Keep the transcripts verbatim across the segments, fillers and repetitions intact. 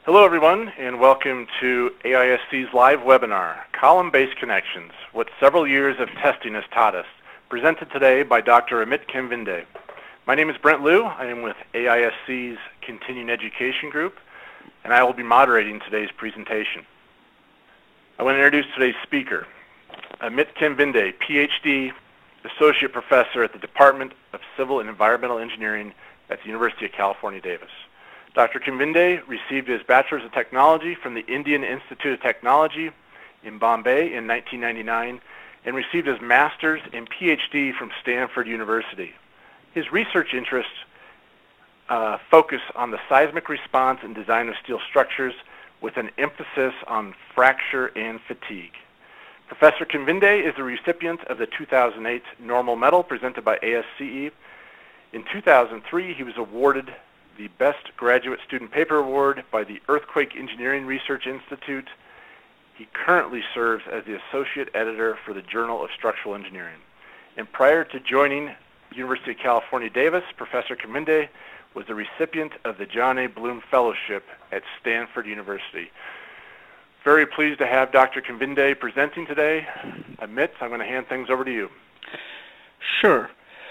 Hello everyone, and welcome to A I S C's live webinar, Column-Based Connections, What Several Years of Testing Has Taught Us, presented today by Doctor Amit Kemvinde. My name is Brent Liu. I am with A I S C's Continuing Education Group, and I will be moderating today's presentation. I want to introduce today's speaker, Amit Kemvinde, P H D, Associate Professor at the Department of Civil and Environmental Engineering at the University of California, Davis. Doctor Kemvinde received his Bachelor's of Technology from the Indian Institute of Technology in Bombay in nineteen ninety-nine and received his Master's and P H D from Stanford University. His research interests uh, focus on the seismic response and design of steel structures with an emphasis on fracture and fatigue. Professor Kemvinde is the recipient of the two thousand eight Normal Medal presented by A S C E. In two thousand three, he was awarded the Best Graduate Student Paper Award by the Earthquake Engineering Research Institute. He currently serves as the Associate Editor for the Journal of Structural Engineering. And prior to joining the University of California, Davis, Professor Kemvinde was the recipient of the John A. Bloom Fellowship at Stanford University. Very pleased to have Doctor Kemvinde presenting today. Amit, I'm going to hand things over to you. Sure.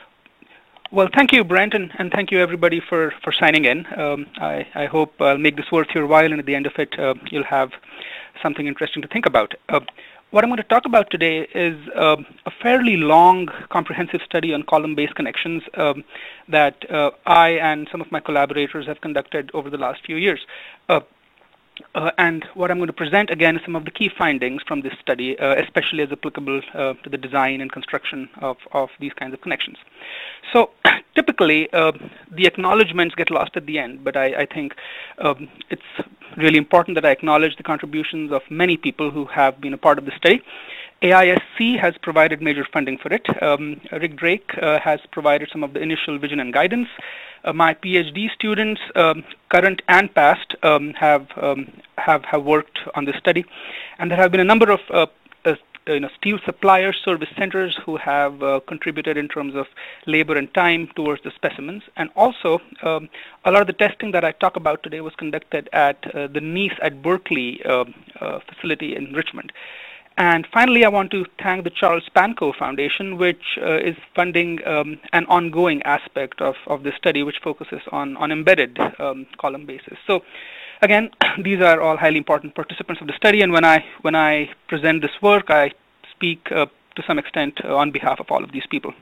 Well, thank you, Brent, and, and thank you, everybody, for, for signing in. Um, I, I hope I'll make this worth your while, and at the end of it, uh, you'll have something interesting to think about. Uh, what I'm going to talk about today is uh, a fairly long, comprehensive study on column-based connections um, that uh, I and some of my collaborators have conducted over the last few years. Uh, Uh, and what I'm going to present, again, is some of the key findings from this study, uh, especially as applicable uh, to the design and construction of, of these kinds of connections. So typically, uh, the acknowledgements get lost at the end, but I, I think um, it's really important that I acknowledge the contributions of many people who have been a part of the study. A I S C has provided major funding for it. Um, Rick Drake uh, has provided some of the initial vision and guidance. Uh, my PhD students, um, current and past, um, have, um, have have worked on this study, and there have been a number of uh, uh, you know, steel suppliers, service centers who have uh, contributed in terms of labor and time towards the specimens. And also, um, a lot of the testing that I talk about today was conducted at uh, the NIES at Berkeley uh, uh, facility in Richmond. And finally, I want to thank the Charles Pankow Foundation, which uh, is funding um, an ongoing aspect of, of this study, which focuses on, on embedded um, column bases. So again, these are all highly important participants of the study, and when I, when I present this work, I speak uh, to some extent uh, on behalf of all of these people.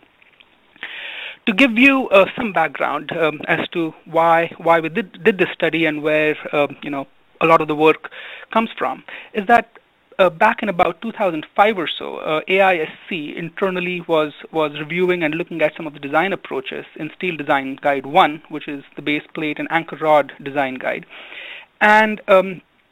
To give you uh, some background um, as to why, why we did, did this study and where uh, you know, a lot of the work comes from, is that Uh, back in about two thousand five or so, uh, A I S C internally was was reviewing and looking at some of the design approaches in Steel Design Guide one, which is the base plate and anchor rod design guide, and um,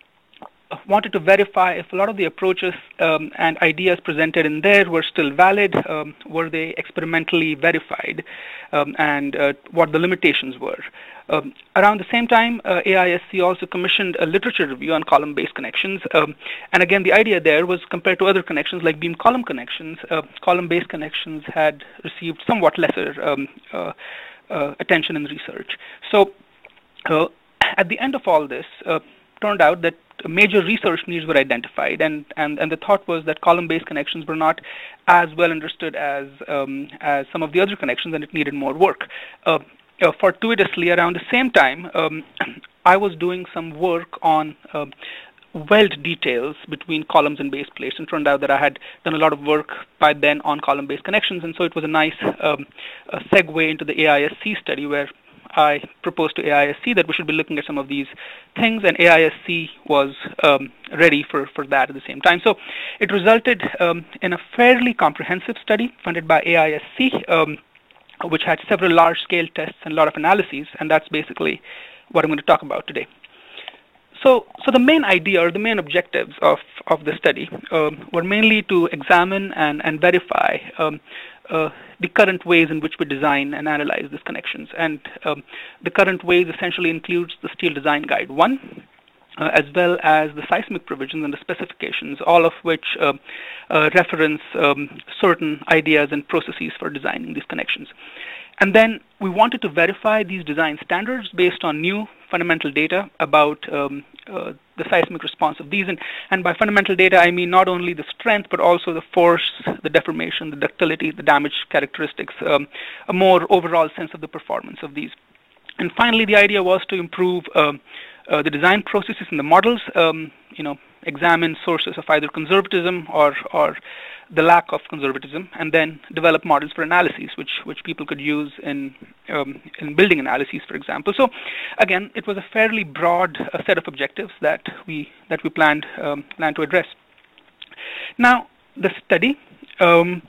wanted to verify if a lot of the approaches um, and ideas presented in there were still valid, um, were they experimentally verified, um, and uh, what the limitations were. Um, around the same time, uh, A I S C also commissioned a literature review on column-based connections. Um, and again, the idea there was, compared to other connections like beam column connections, uh, column-based connections had received somewhat lesser um, uh, uh, attention in research. So uh, at the end of all this, uh, turned out that major research needs were identified, and, and, and the thought was that column-based connections were not as well understood as, um, as some of the other connections, and it needed more work. Uh, Uh, fortuitously, around the same time, um, I was doing some work on uh, weld details between columns and base plates, and turned out that I had done a lot of work by then on column-based connections, and so it was a nice um, a segue into the A I S C study, where I proposed to A I S C that we should be looking at some of these things, and A I S C was um, ready for, for that at the same time. So it resulted um, in a fairly comprehensive study funded by A I S C, um, which had several large-scale tests and a lot of analyses, and that's basically what I'm going to talk about today. So, so the main idea or the main objectives of, of the study um, were mainly to examine and, and verify um, uh, the current ways in which we design and analyze these connections. And um, the current ways essentially includes the Steel Design Guide one, Uh, as well as the seismic provisions and the specifications, all of which uh, uh, reference um, certain ideas and processes for designing these connections. And then we wanted to verify these design standards based on new fundamental data about um, uh, the seismic response of these. And, and by fundamental data, I mean not only the strength, but also the force, the deformation, the ductility, the damage characteristics, um, a more overall sense of the performance of these. And finally, the idea was to improve um, uh, the design processes and the models, um, you know, examine sources of either conservatism or, or the lack of conservatism, and then develop models for analyses, which which people could use in um, in building analyses, for example. So, again, it was a fairly broad uh, set of objectives that we that we planned um, planned to address. Now, the study um,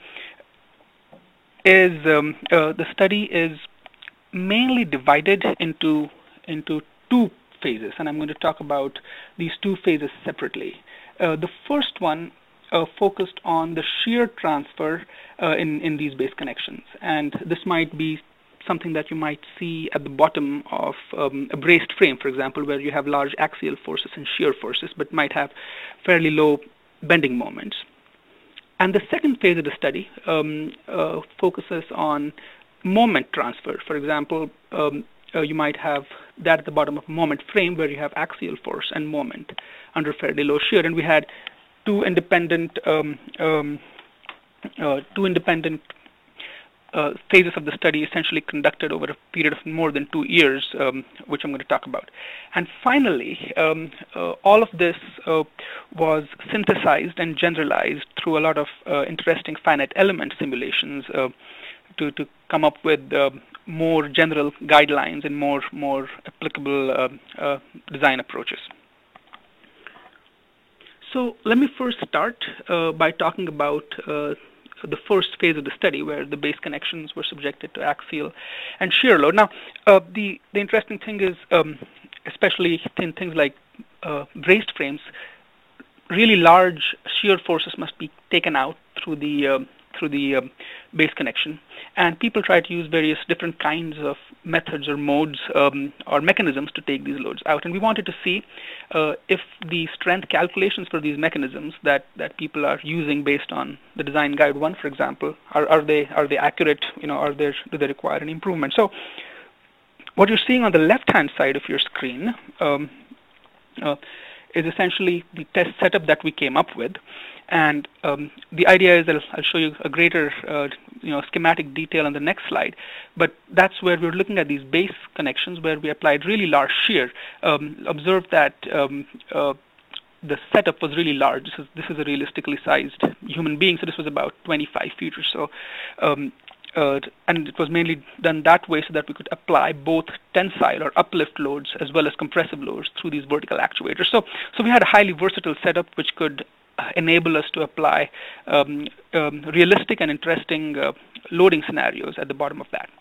is um, uh, the study is mainly divided into into two phases, and I'm going to talk about these two phases separately. Uh, the first one uh, focused on the shear transfer uh, in in these base connections, and this might be something that you might see at the bottom of um, a braced frame, for example, where you have large axial forces and shear forces, but might have fairly low bending moments. And the second phase of the study um, uh, focuses on moment transfer. For example, um, uh, you might have that at the bottom of a moment frame where you have axial force and moment under fairly low shear. And we had two independent um, um, uh, two independent uh, phases of the study essentially conducted over a period of more than two years, um, which I'm going to talk about. And finally, um, uh, all of this uh, was synthesized and generalized through a lot of uh, interesting finite element simulations uh, to, to come up with uh, more general guidelines and more, more applicable uh, uh, design approaches. So let me first start uh, by talking about uh, the first phase of the study, where the base connections were subjected to axial and shear load. Now, uh, the, the interesting thing is, um, especially in things like uh, braced frames, really large shear forces must be taken out through the uh, through the um, base connection, and people try to use various different kinds of methods or modes um, or mechanisms to take these loads out. And we wanted to see uh, if the strength calculations for these mechanisms that that people are using based on the design guide one, for example, are, are they are they accurate? You know, are there do they require an improvement? So, what you're seeing on the left-hand side of your screen um, uh, is essentially the test setup that we came up with. And um, the idea is that I'll show you a greater, uh, you know, schematic detail on the next slide. But that's where we're looking at these base connections where we applied really large shear. Um, observe that um, uh, the setup was really large. This is this is a realistically sized human being, so this was about twenty-five feet or so. Um, uh, and it was mainly done that way so that we could apply both tensile or uplift loads as well as compressive loads through these vertical actuators. So, so we had a highly versatile setup which could enable us to apply um, um, realistic and interesting uh, loading scenarios at the bottom of that.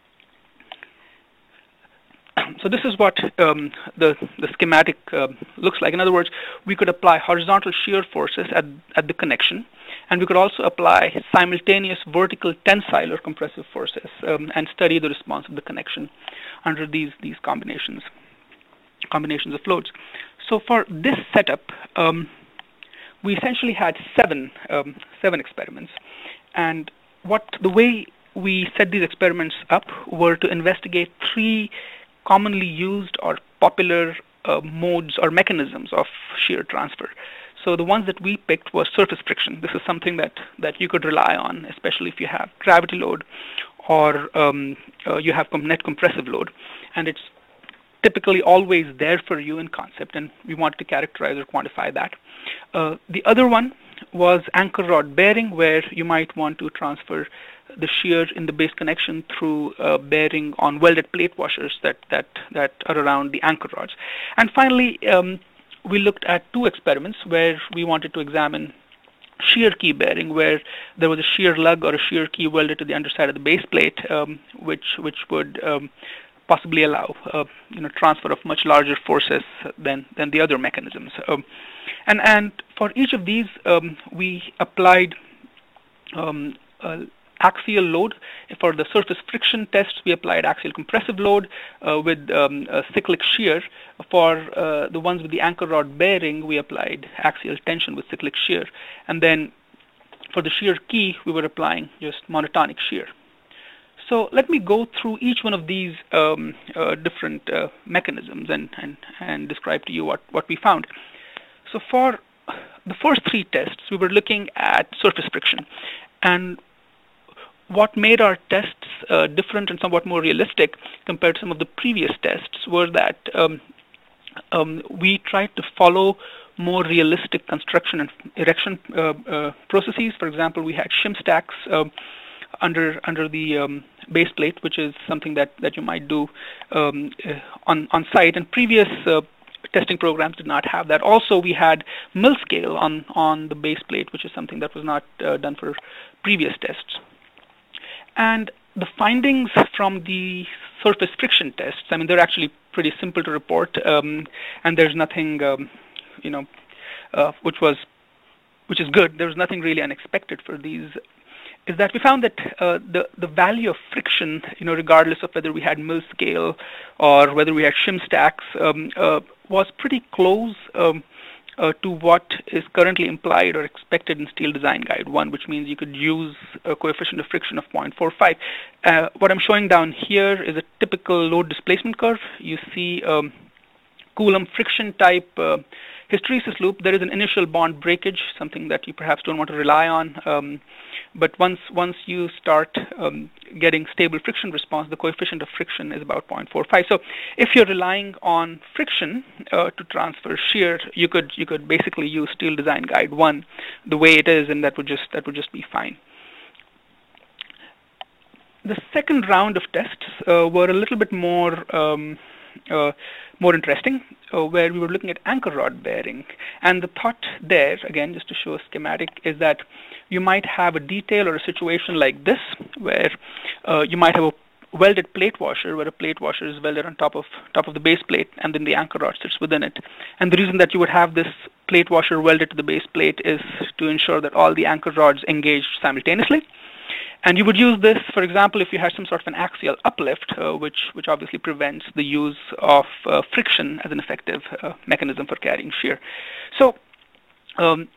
So this is what um, the, the schematic uh, looks like. In other words, we could apply horizontal shear forces at, at the connection, and we could also apply simultaneous vertical tensile or compressive forces um, and study the response of the connection under these, these combinations, combinations of loads. So for this setup, um, we essentially had seven um, seven experiments, and what the way we set these experiments up were to investigate three commonly used or popular uh, modes or mechanisms of shear transfer. So the ones that we picked was surface friction. This is something that that you could rely on, especially if you have gravity load or um, uh, you have net compressive load, and it's typically always there for you in concept, and we wanted to characterize or quantify that. Uh, the other one was anchor rod bearing, where you might want to transfer the shear in the base connection through uh, bearing on welded plate washers that, that, that are around the anchor rods. And finally, um, we looked at two experiments where we wanted to examine shear key bearing, where there was a shear lug or a shear key welded to the underside of the base plate, um, which, which would um, possibly allow uh, you know, transfer of much larger forces than, than the other mechanisms. Um, and, and for each of these, um, we applied um, uh, axial load. For the surface friction test, we applied axial compressive load uh, with um, uh, cyclic shear. For uh, the ones with the anchor rod bearing, we applied axial tension with cyclic shear. And then for the shear key, we were applying just monotonic shear. So let me go through each one of these um, uh, different uh, mechanisms and, and, and describe to you what, what we found. So for the first three tests, we were looking at surface friction. And what made our tests uh, different and somewhat more realistic compared to some of the previous tests were that um, um, we tried to follow more realistic construction and erection uh, uh, processes. For example, we had shim stacks uh, under under the um, base plate, which is something that, that you might do um, uh, on, on site. And previous uh, testing programs did not have that. Also, we had mill scale on, on the base plate, which is something that was not uh, done for previous tests. And the findings from the surface friction tests, I mean, they're actually pretty simple to report, um, and there's nothing, um, you know, uh, which was, which is good. There was nothing really unexpected for these. Is that we found that uh, the the value of friction, you know, regardless of whether we had mill scale or whether we had shim stacks, um, uh, was pretty close um, uh, to what is currently implied or expected in Steel Design Guide one, which means you could use a coefficient of friction of zero point four five. Uh, what I'm showing down here is a typical load displacement curve. You see um, Coulomb friction type uh, hysteresis loop. There is an initial bond breakage, something that you perhaps don't want to rely on. Um, but once once you start um, getting stable friction response, the coefficient of friction is about zero point four five. So if you're relying on friction uh, to transfer shear, you could you could basically use Steel Design Guide one the way it is, and that would just that would just be fine. The second round of tests uh, were a little bit more um, uh, more interesting, uh, where we were looking at anchor rod bearing. And the thought there, again, just to show a schematic, is that you might have a detail or a situation like this, where uh, you might have a welded plate washer, where a plate washer is welded on top of top of the base plate, and then the anchor rod sits within it. And the reason that you would have this plate washer welded to the base plate is to ensure that all the anchor rods engage simultaneously. And you would use this, for example, if you had some sort of an axial uplift, uh, which which obviously prevents the use of uh, friction as an effective uh, mechanism for carrying shear. So um,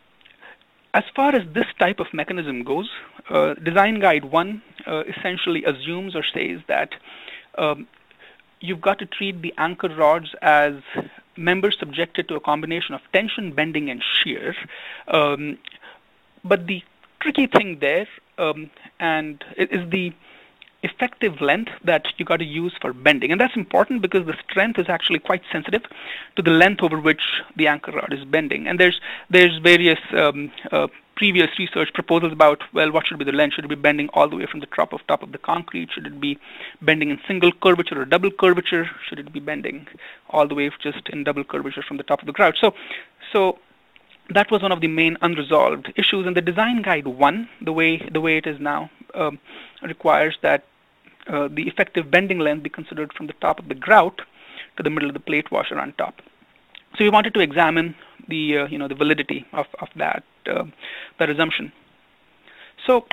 as far as this type of mechanism goes, uh, Design Guide one uh, essentially assumes or says that um, you've got to treat the anchor rods as members subjected to a combination of tension, bending, and shear. Um, but the tricky thing there um, and is the effective length that you got to use for bending. And that's important because the strength is actually quite sensitive to the length over which the anchor rod is bending. And there's there's various um, uh, previous research proposals about, well, what should be the length? Should it be bending all the way from the top of top of the concrete? Should it be bending in single curvature or double curvature? Should it be bending all the way just in double curvature from the top of the grout? So, so that was one of the main unresolved issues. And the Design Guide one, the way the way it is now, um, requires that uh, the effective bending length be considered from the top of the grout to the middle of the plate washer on top. So we wanted to examine the uh, you know the validity of of that uh, that assumption. So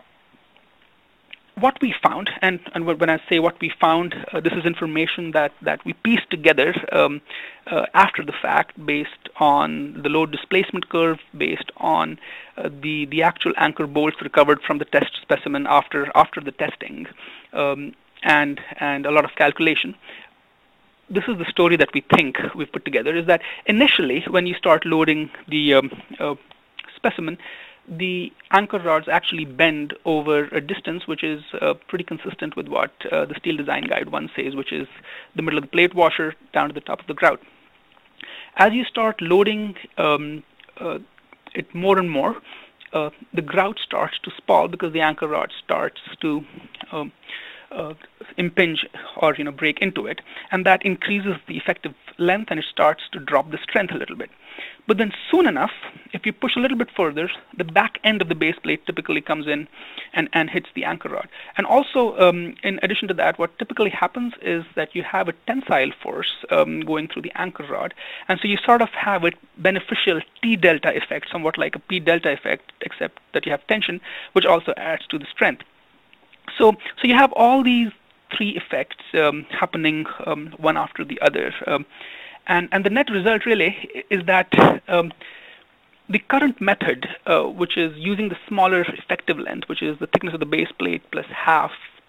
what we found, and, and when I say what we found, uh, this is information that, that we pieced together um, uh, after the fact based on the load displacement curve, based on uh, the, the actual anchor bolts recovered from the test specimen after, after the testing, um, and, and a lot of calculation. This is the story that we think we've put together, is that initially when you start loading the um, uh, specimen, the anchor rods actually bend over a distance which is uh, pretty consistent with what uh, the Steel Design Guide one says, which is the middle of the plate washer down to the top of the grout. As you start loading um, uh, it more and more, uh, the grout starts to spall because the anchor rod starts to um, uh, impinge or you know break into it, and that increases the effective length and it starts to drop the strength a little bit. But then soon enough, if you push a little bit further, the back end of the base plate typically comes in and, and hits the anchor rod. And also, um, in addition to that, what typically happens is that you have a tensile force um, going through the anchor rod. And so you sort of have a beneficial T delta effect, somewhat like a P delta effect, except that you have tension, which also adds to the strength. So, so you have all these three effects um, happening um, one after the other. Um, And, and the net result really is that um, the current method, uh, which is using the smaller effective length, which is the thickness of the base plate plus half the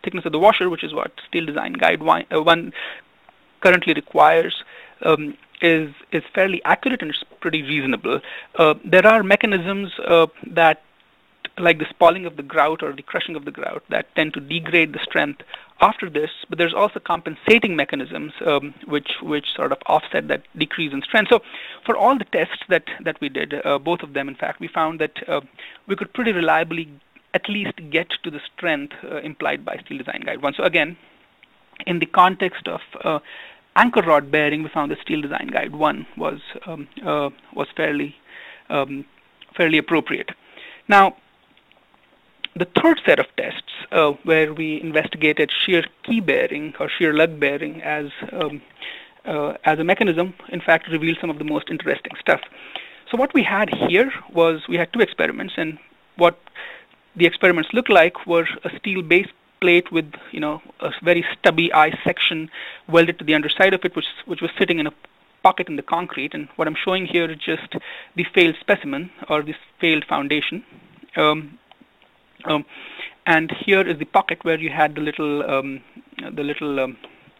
thickness of the washer, which is what Steel Design Guide one, uh, one currently requires, um, is is fairly accurate and it's pretty reasonable. Uh, there are mechanisms uh, that, like the spalling of the grout or the crushing of the grout, that tend to degrade the strength after this, but there's also compensating mechanisms um, which which sort of offset that decrease in strength. So for all the tests that, that we did, uh, both of them in fact, we found that uh, we could pretty reliably at least get to the strength uh, implied by Steel Design Guide one. So again, in the context of uh, anchor rod bearing, we found that Steel Design Guide one was um, uh, was fairly um, fairly appropriate. Now, the third set of tests, uh, where we investigated shear key bearing or shear lug bearing as um, uh, as a mechanism, in fact, revealed some of the most interesting stuff. So what we had here was we had two experiments, and what the experiments looked like were a steel base plate with, you know, a very stubby eye section welded to the underside of it, which which was sitting in a pocket in the concrete. And what I'm showing here is just the failed specimen or this failed foundation. Um, Um, and here is the pocket where you had the little, um, the little um,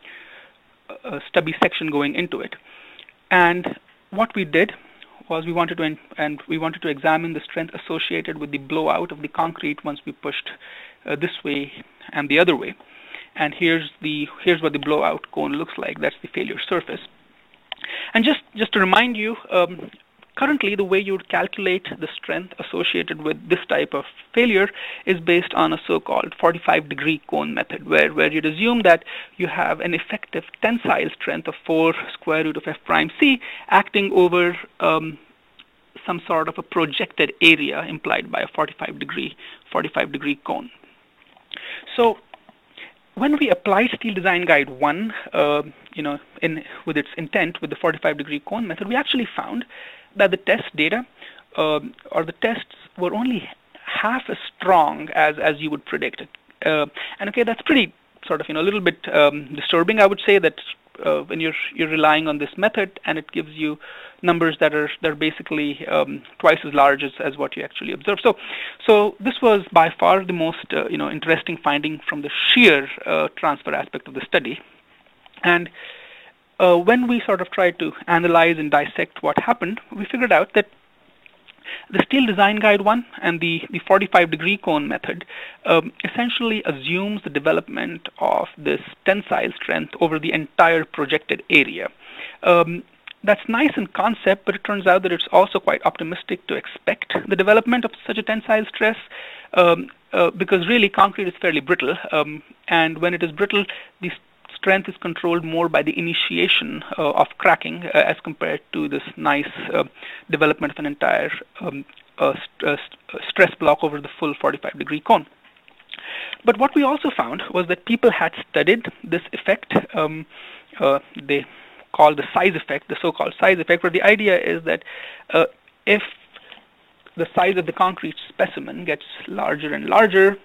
uh, stubby section going into it. And what we did was we wanted to, and we wanted to examine the strength associated with the blowout of the concrete once we pushed uh, this way and the other way. And here's the here's what the blowout cone looks like. That's the failure surface. And just just to remind you. Um, Currently, the way you would calculate the strength associated with this type of failure is based on a so-called forty-five degree cone method, where, where you'd assume that you have an effective tensile strength of four square root of F prime C acting over um, some sort of a projected area implied by a forty-five degree cone. So when we applied Steel Design Guide one, uh, you know, in with its intent with the forty-five degree cone method, we actually found that the test data um, or the tests were only half as strong as as you would predict it. Uh, and okay, that's pretty sort of, you know, a little bit um, disturbing. I would say that uh, when you're you're relying on this method and it gives you numbers that are that are basically um, twice as large as, as what you actually observe. So, so this was by far the most uh, you know interesting finding from the shear uh, transfer aspect of the study. And Uh, when we sort of tried to analyze and dissect what happened, we figured out that the Steel Design Guide one and the, the forty-five degree cone method um, essentially assumes the development of this tensile strength over the entire projected area. Um, that's nice in concept, but it turns out that it's also quite optimistic to expect the development of such a tensile stress um, uh, because really concrete is fairly brittle, um, and when it is brittle, these strength is controlled more by the initiation uh, of cracking uh, as compared to this nice uh, development of an entire um, uh, st uh, st stress block over the full forty-five degree cone. But what we also found was that people had studied this effect. Um, uh, they call the size effect, the so-called size effect, where the idea is that uh, if the size of the concrete specimen gets larger and larger,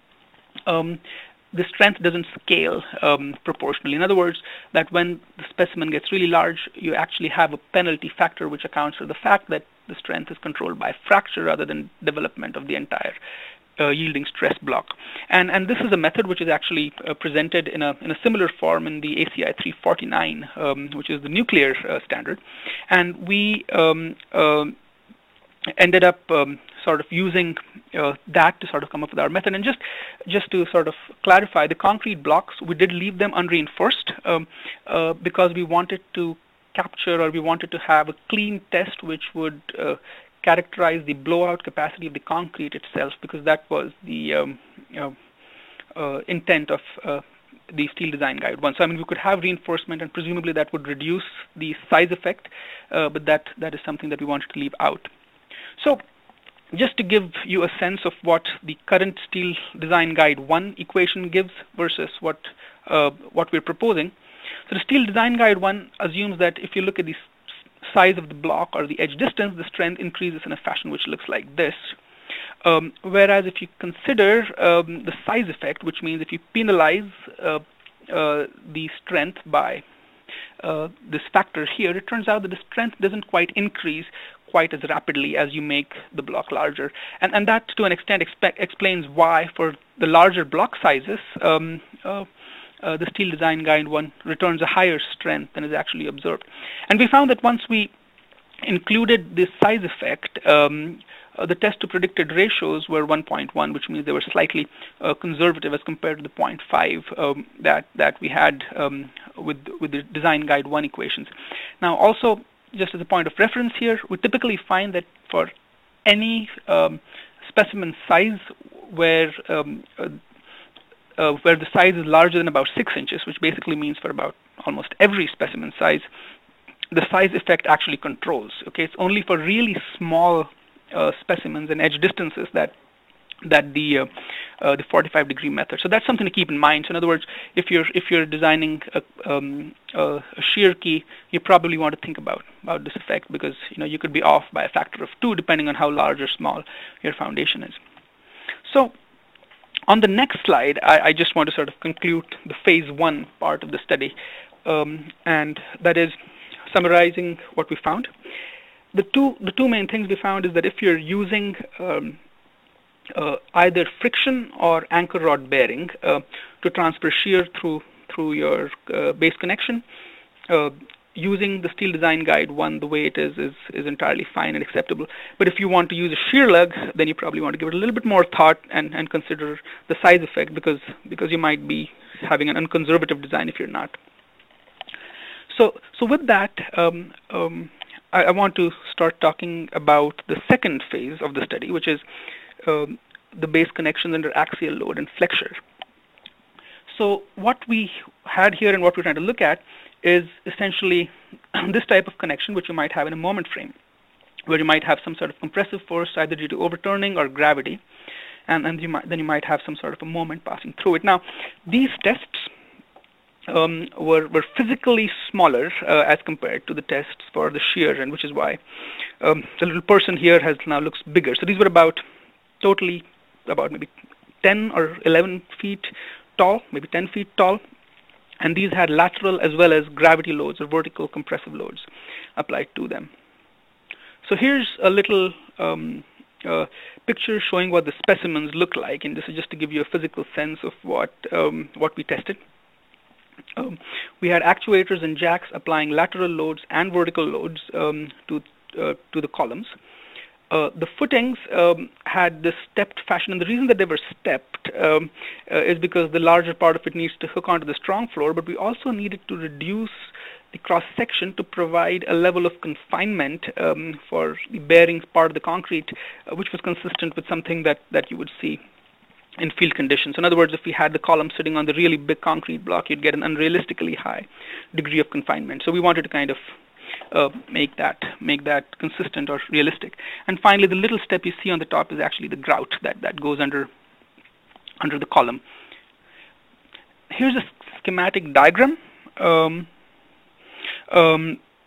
um, the strength doesn't scale um, proportionally. In other words, that when the specimen gets really large, you actually have a penalty factor which accounts for the fact that the strength is controlled by fracture rather than development of the entire uh, yielding stress block. And and this is a method which is actually uh, presented in a in a similar form in the A C I three forty-nine, um, which is the nuclear uh, standard. And we um, uh, ended up um, sort of using uh, that to sort of come up with our method. And just just to sort of clarify, the concrete blocks, we did leave them unreinforced um, uh, because we wanted to capture, or we wanted to have a clean test which would uh, characterize the blowout capacity of the concrete itself, because that was the um, you know, uh, intent of uh, the Steel Design Guide one. So I mean, we could have reinforcement, and presumably that would reduce the size effect, uh, but that that is something that we wanted to leave out. So just to give you a sense of what the current Steel Design Guide one equation gives versus what uh, what we're proposing. So the Steel Design Guide one assumes that if you look at the size of the block or the edge distance, the strength increases in a fashion which looks like this. Um, whereas if you consider um, the size effect, which means if you penalize uh, uh, the strength by uh, this factor here, it turns out that the strength doesn't quite increase quite as rapidly as you make the block larger. And, and that, to an extent, explains why, for the larger block sizes, um, uh, uh, the Steel Design Guide one returns a higher strength than is actually observed. And we found that once we included this size effect, um, uh, the test to predicted ratios were one point one, which means they were slightly uh, conservative as compared to the zero point five um, that that we had um, with with the Design Guide one equations. Now, also, just as a point of reference here, we typically find that for any um, specimen size where um, uh, uh, where the size is larger than about six inches, which basically means for about almost every specimen size, the size effect actually controls. Okay, it's only for really small uh, specimens and edge distances that that the uh, uh, the forty-five degree method. So that's something to keep in mind. So in other words, if you're if you're designing a, um, a, a shear key, you probably want to think about about this effect, because you know you could be off by a factor of two depending on how large or small your foundation is. So on the next slide, I, I just want to sort of conclude the phase one part of the study, um, and that is summarizing what we found. The two the two main things we found is that if you're using um, uh, either friction or anchor rod bearing uh, to transfer shear through through your uh, base connection, uh, using the Steel Design Guide one the way it is, is is entirely fine and acceptable. But if you want to use a shear lug, then you probably want to give it a little bit more thought and, and consider the size effect, because because you might be having an unconservative design if you're not. So, so with that, um, um, I, I want to start talking about the second phase of the study, which is um, the base connections under axial load and flexure. So what we had here and what we're trying to look at is essentially this type of connection, which you might have in a moment frame, where you might have some sort of compressive force either due to overturning or gravity, and, and you might, then you might have some sort of a moment passing through it. Now, these tests Um, were, were physically smaller uh, as compared to the tests for the shear, and which is why um, the little person here has now looks bigger. So these were about totally about maybe ten or eleven feet tall, maybe ten feet tall, and these had lateral as well as gravity loads or vertical compressive loads applied to them. So here's a little um, uh, picture showing what the specimens look like, and this is just to give you a physical sense of what um, what we tested. Um, we had actuators and jacks applying lateral loads and vertical loads um, to uh, to the columns. Uh, the footings um, had this stepped fashion, and the reason that they were stepped um, uh, is because the larger part of it needs to hook onto the strong floor, but we also needed to reduce the cross section to provide a level of confinement um, for the bearings part of the concrete, uh, which was consistent with something that that you would see in field conditions. In other words, if we had the column sitting on the really big concrete block, you'd get an unrealistically high degree of confinement. So we wanted to kind of uh, make that make that consistent or realistic. And finally, the little step you see on the top is actually the grout that that goes under under the column. Here's a schematic diagram. Um, um,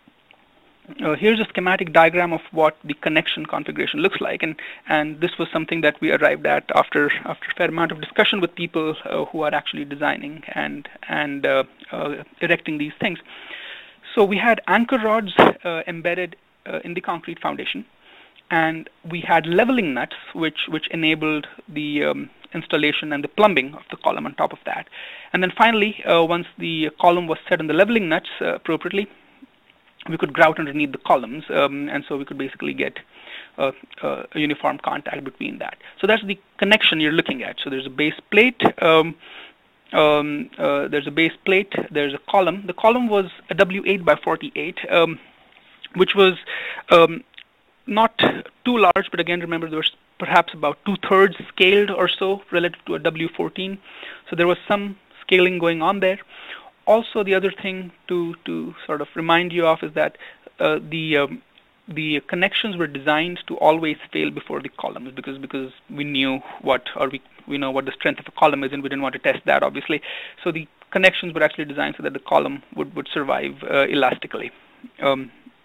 Uh, here's a schematic diagram of what the connection configuration looks like, and and this was something that we arrived at after after a fair amount of discussion with people uh, who are actually designing and and uh, uh, erecting these things. So we had anchor rods uh, embedded uh, in the concrete foundation, and we had leveling nuts which which enabled the um, installation and the plumbing of the column on top of that. And then finally, uh, once the column was set on the leveling nuts uh, appropriately, we could grout underneath the columns, um, and so we could basically get uh, uh, a uniform contact between that. So that's the connection you're looking at. So there's a base plate, um, um, uh, there's a base plate, there's a column. The column was a W eight by forty-eight, um, which was um, not too large, but again, remember there was perhaps about two-thirds scaled or so relative to a W fourteen. So there was some scaling going on there. Also, the other thing to to sort of remind you of is that uh, the um, the connections were designed to always fail before the columns, because because we knew what or we we know what the strength of a column is, and we didn't want to test that, obviously. So the connections were actually designed so that the column would would survive uh, elastically. Um,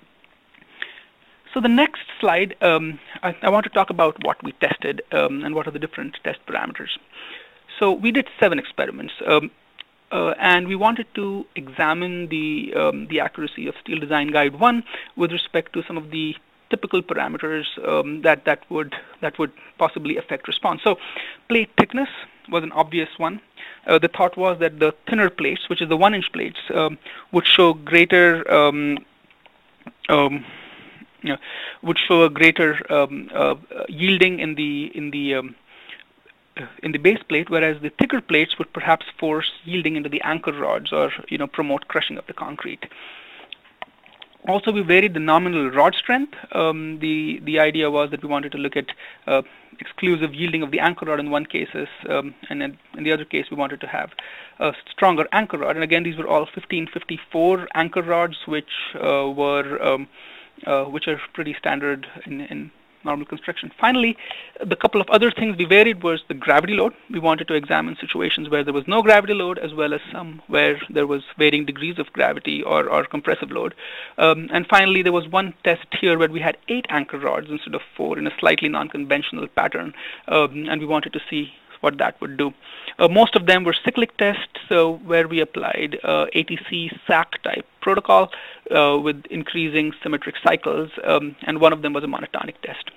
so the next slide, um, I, I want to talk about what we tested um, and what are the different test parameters. So we did seven experiments. Um, uh, and we wanted to examine the um, the accuracy of Steel Design Guide one with respect to some of the typical parameters um, that that would that would possibly affect response. So, plate thickness was an obvious one. Uh, the thought was that the thinner plates, which is the one-inch plates, um, would show greater um, um, you know, would show a greater um, uh, yielding in the in the um, in the base plate, whereas the thicker plates would perhaps force yielding into the anchor rods, or you know promote crushing of the concrete. Also, we varied the nominal rod strength. Um, the the idea was that we wanted to look at uh, exclusive yielding of the anchor rod in one cases, um, and in, in the other case we wanted to have a stronger anchor rod. And again, these were all fifteen fifty-four anchor rods, which uh, were um, uh, which are pretty standard in, in normal construction. Finally, the couple of other things we varied was the gravity load. We wanted to examine situations where there was no gravity load, as well as some where there was varying degrees of gravity or, or compressive load. Um, and finally, there was one test here where we had eight anchor rods instead of four in a slightly non-conventional pattern, um, and we wanted to see what that would do. Uh, most of them were cyclic tests, so where we applied uh, A T C S A C type protocol uh, with increasing symmetric cycles, um, and one of them was a monotonic test.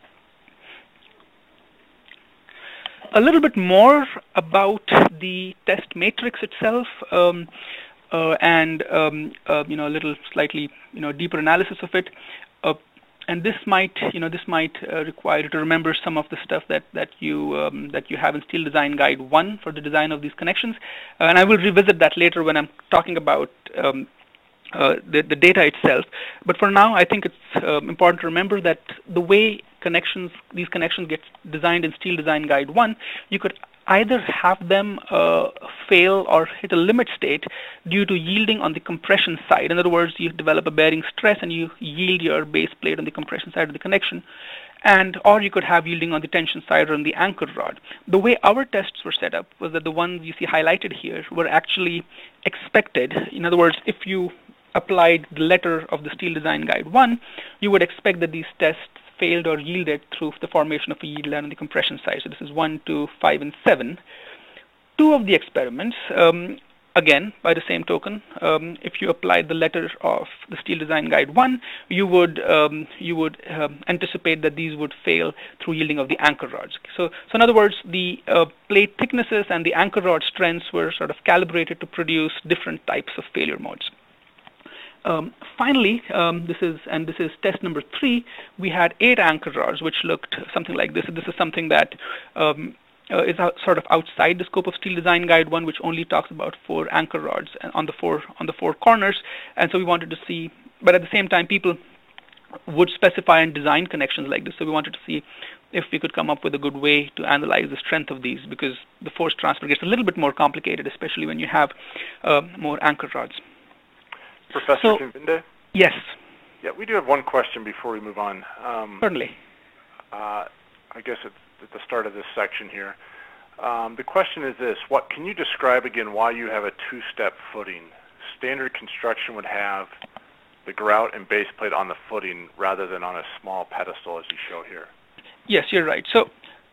A little bit more about the test matrix itself, um, uh, and um, uh, you know a little slightly you know deeper analysis of it. Uh, And this might, you know, this might uh, require you to remember some of the stuff that that you um, that you have in Steel Design Guide one for the design of these connections, uh, and I will revisit that later when I'm talking about um, uh, the the data itself. But for now, I think it's um, important to remember that the way connections, these connections get designed in Steel Design Guide one, you could either have them uh, fail or hit a limit state due to yielding on the compression side. In other words, you develop a bearing stress and you yield your base plate on the compression side of the connection, and or you could have yielding on the tension side or on the anchor rod. The way our tests were set up was that the ones you see highlighted here were actually expected. In other words, if you applied the letter of the Steel Design Guide one, you would expect that these tests failed or yielded through the formation of a yield line on the compression side. So this is one, two, five, and seven. Two of the experiments, um, again, by the same token, um, if you applied the letter of the Steel Design Guide one, you would um, you would um, anticipate that these would fail through yielding of the anchor rods. So, so in other words, the uh, plate thicknesses and the anchor rod strengths were sort of calibrated to produce different types of failure modes. Um, finally, um, this is and this is test number three. We had eight anchor rods, which looked something like this. This is something that um, uh, is out, sort of outside the scope of Steel Design Guide one, which only talks about four anchor rods on the four on the four corners. And so we wanted to see, but at the same time, people would specify and design connections like this. So we wanted to see if we could come up with a good way to analyze the strength of these, because the force transfer gets a little bit more complicated, especially when you have uh, more anchor rods. Professor so, Kinvinde? Yes. Yeah, we do have one question before we move on. Um, Certainly. Uh, I guess it's at the start of this section here. Um, the question is this: What can you describe again why you have a two-step footing? Standard construction would have the grout and base plate on the footing rather than on a small pedestal, as you show here. Yes, you're right. So,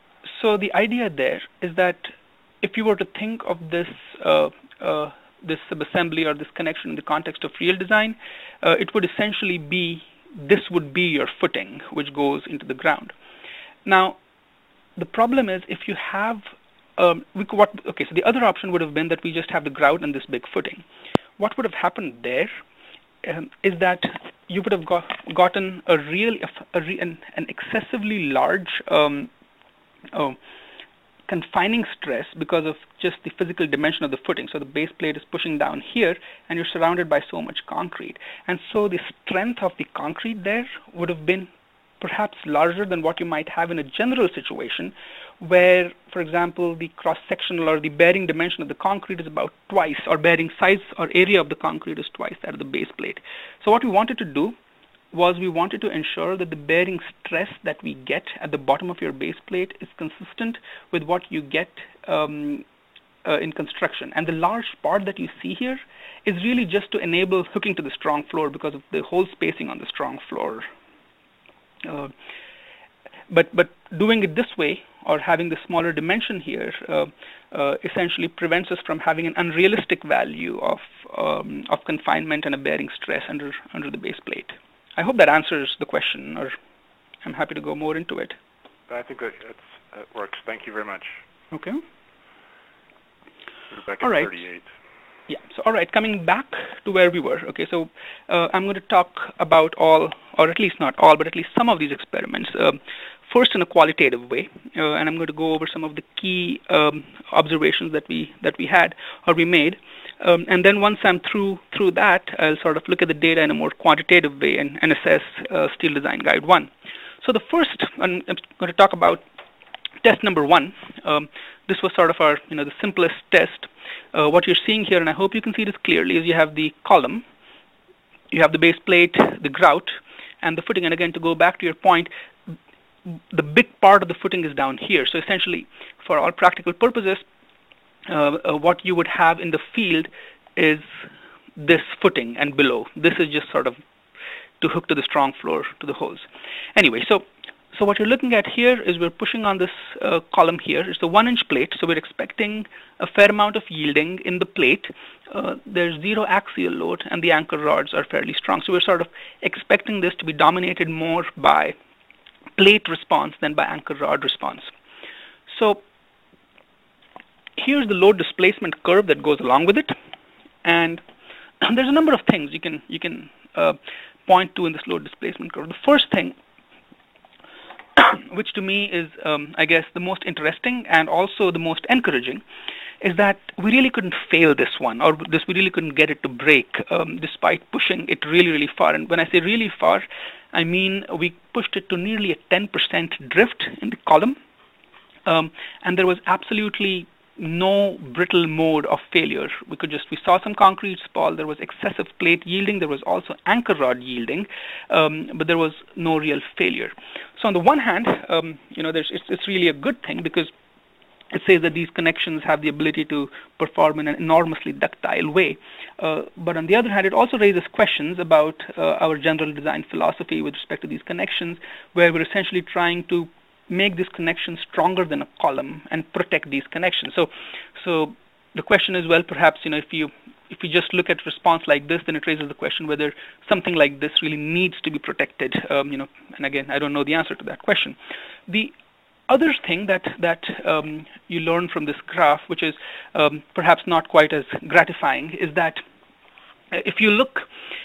so the idea there is that if you were to think of this. Uh, uh, this subassembly or this connection in the context of real design, uh, it would essentially be, this would be your footing, which goes into the ground. Now, the problem is if you have, um, we could, what, okay, so the other option would have been that we just have the grout and this big footing. What would have happened there um, is that you would have got, gotten a real, a re, an, an excessively large um, oh, confining stress because of just the physical dimension of the footing. So the base plate is pushing down here and you're surrounded by so much concrete. And so the strength of the concrete there would have been perhaps larger than what you might have in a general situation where, for example, the cross-sectional or the bearing dimension of the concrete is about twice, or bearing size or area of the concrete is twice that of the base plate. So what we wanted to do was we wanted to ensure that the bearing stress that we get at the bottom of your base plate is consistent with what you get um, uh, in construction. And the large part that you see here is really just to enable hooking to the strong floor because of the whole spacing on the strong floor. Uh, but but doing it this way, or having the smaller dimension here, uh, uh, essentially prevents us from having an unrealistic value of um, of confinement and a bearing stress under under the base plate. I hope that answers the question, or I'm happy to go more into it. I think that that's, that works. Thank you very much. Okay. We're back All at right. thirty-eight. Yeah. So, all right, coming back to where we were. Okay, so uh, I'm going to talk about all, or at least not all, but at least some of these experiments. Uh, first, in a qualitative way, uh, and I'm going to go over some of the key um, observations that we that we had or we made. Um, and then once I'm through through that, I'll sort of look at the data in a more quantitative way and, and assess uh, Steel Design Guide one. So the first, I'm, I'm going to talk about test number one. Um, this was sort of our, you know, the simplest test. Uh, what you're seeing here, and I hope you can see this clearly, is you have the column, you have the base plate, the grout, and the footing. And again, to go back to your point, the big part of the footing is down here. So essentially, for all practical purposes, uh, uh, what you would have in the field is this footing and below. This is just sort of to hook to the strong floor, to the hose. Anyway, so so what you're looking at here is we're pushing on this uh, column here. It's a one-inch plate, so we're expecting a fair amount of yielding in the plate. Uh, there's zero axial load, and the anchor rods are fairly strong. So we're sort of expecting this to be dominated more by plate response than by anchor rod response. So here's the load displacement curve that goes along with it, and there's a number of things you can you can uh, point to in this load displacement curve. The first thing, which to me is, um, I guess, the most interesting and also the most encouraging, is that we really couldn't fail this one, or this we really couldn't get it to break, um, despite pushing it really, really far. And when I say really far, I mean we pushed it to nearly a ten percent drift in the column, um, and there was absolutely no brittle mode of failure. We could just, we saw some concrete spall, there was excessive plate yielding, there was also anchor rod yielding, um, but there was no real failure. So on the one hand, um, you know, there's, it's, it's really a good thing, because it says that these connections have the ability to perform in an enormously ductile way. Uh, but on the other hand, it also raises questions about uh, our general design philosophy with respect to these connections, where we're essentially trying to make this connection stronger than a column and protect these connections. So, so the question is, well, perhaps, you know, if you if you just look at response like this, then it raises the question whether something like this really needs to be protected. Um, you know, and again, I don't know the answer to that question. The other thing that that um, you learn from this graph, which is um, perhaps not quite as gratifying, is that if you look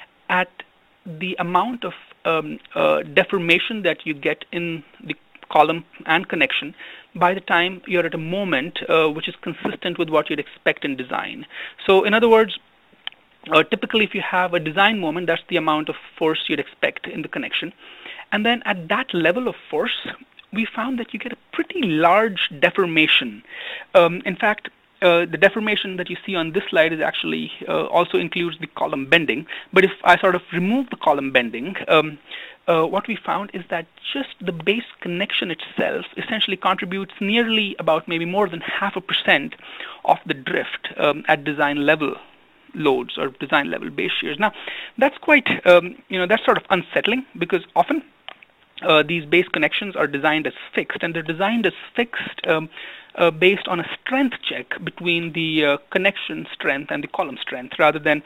at the amount of um, uh, deformation that you get in the column and connection by the time you're at a moment uh, which is consistent with what you'd expect in design. So in other words, uh, typically if you have a design moment, that's the amount of force you'd expect in the connection. And then at that level of force, we found that you get a pretty large deformation. Um, in fact, uh, the deformation that you see on this slide is actually uh, also includes the column bending. But if I sort of remove the column bending, um, Uh, what we found is that just the base connection itself essentially contributes nearly about maybe more than half a percent of the drift um, at design level loads or design level base shears. Now, that's quite, um, you know, that's sort of unsettling, because often uh, these base connections are designed as fixed, and they're designed as fixed um, uh, based on a strength check between the uh, connection strength and the column strength, rather than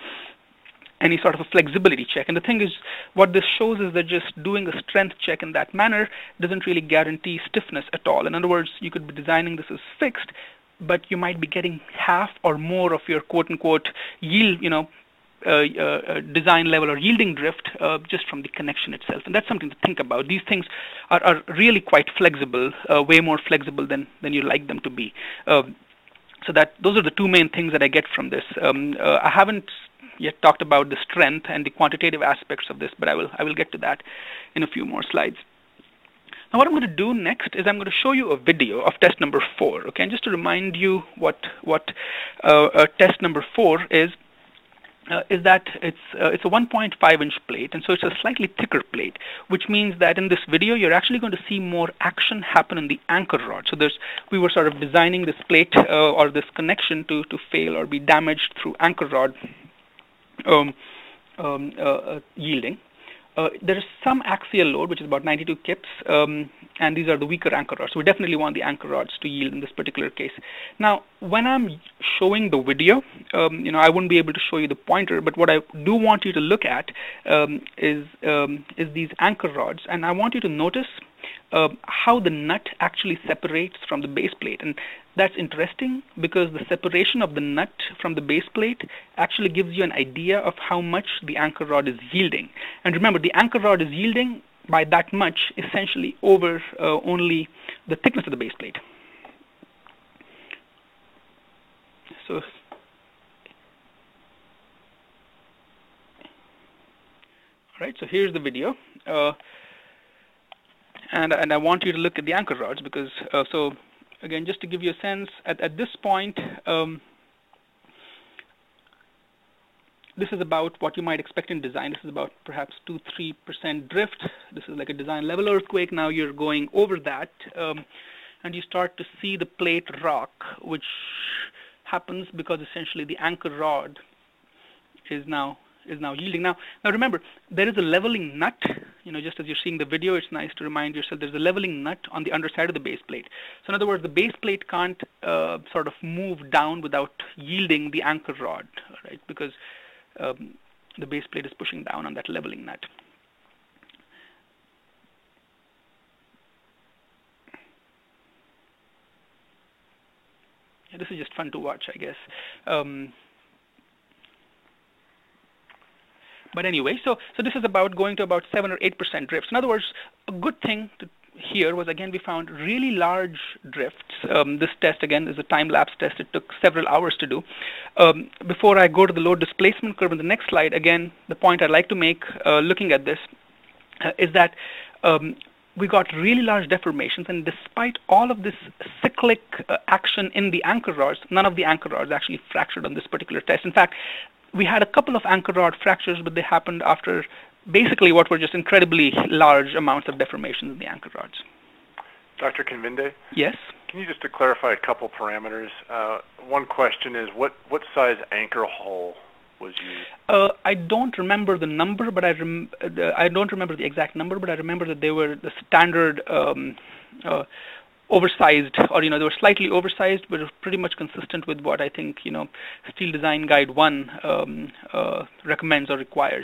any sort of a flexibility check. And the thing is, what this shows is that just doing a strength check in that manner doesn't really guarantee stiffness at all. In other words, you could be designing this as fixed, but you might be getting half or more of your quote-unquote yield, you know, uh, uh, design level or yielding drift uh, just from the connection itself. And that's something to think about. These things are, are really quite flexible, uh, way more flexible than, than you like them to be. Uh, so that those are the two main things that I get from this. Um, uh, I haven't yet talked about the strength and the quantitative aspects of this, but I will I will get to that in a few more slides. Now, what I'm going to do next is I'm going to show you a video of test number four. Okay, and just to remind you what what uh, uh, test number four is, uh, is that it's uh, it's a one point five inch plate, and so it's a slightly thicker plate, which means that in this video you're actually going to see more action happen in the anchor rod. So there's we were sort of designing this plate uh, or this connection to to fail or be damaged through anchor rod Um, um, uh, uh, yielding. uh, there is some axial load, which is about ninety-two kips, um, and these are the weaker anchor rods. So we definitely want the anchor rods to yield in this particular case. Now, when I'm showing the video, um, you know, I wouldn't be able to show you the pointer, but what I do want you to look at um, is um, is these anchor rods, and I want you to notice uh, how the nut actually separates from the base plate. And that's interesting because the separation of the nut from the base plate actually gives you an idea of how much the anchor rod is yielding. And remember, the anchor rod is yielding by that much essentially over uh, only the thickness of the base plate. So, all right, so here's the video. Uh, and, and I want you to look at the anchor rods because, uh, so again, just to give you a sense, at, at this point, um, this is about what you might expect in design. This is about perhaps two to three percent drift. This is like a design level earthquake. Now you're going over that, um, and you start to see the plate rock, which happens because essentially the anchor rod is now is now yielding. Now, now remember, there is a leveling nut. You know, just as you're seeing the video, it's nice to remind yourself there's a leveling nut on the underside of the base plate. So in other words, the base plate can't uh, sort of move down without yielding the anchor rod, right? Because um, the base plate is pushing down on that leveling nut. Yeah, this is just fun to watch, I guess. Um, But anyway, so so this is about going to about seven or eight percent drifts. In other words, a good thing to here was, again, we found really large drifts. Um, this test, again, is a time-lapse test. It took several hours to do. Um, before I go to the load displacement curve in the next slide, again, the point I'd like to make uh, looking at this uh, is that um, we got really large deformations, and despite all of this cyclic uh, action in the anchor rods, none of the anchor rods actually fractured on this particular test. In fact, we had a couple of anchor rod fractures, but they happened after basically what were just incredibly large amounts of deformations in the anchor rods. Doctor Kivinde? Yes? Can you just to clarify a couple parameters? Uh, one question is, what, what size anchor hull was used? Uh, I don't remember the number, but I, rem the, I don't remember the exact number, but I remember that they were the standard um, uh, oversized, or, you know, they were slightly oversized, but pretty much consistent with what I think, you know, Steel Design Guide one um, uh, recommends or requires.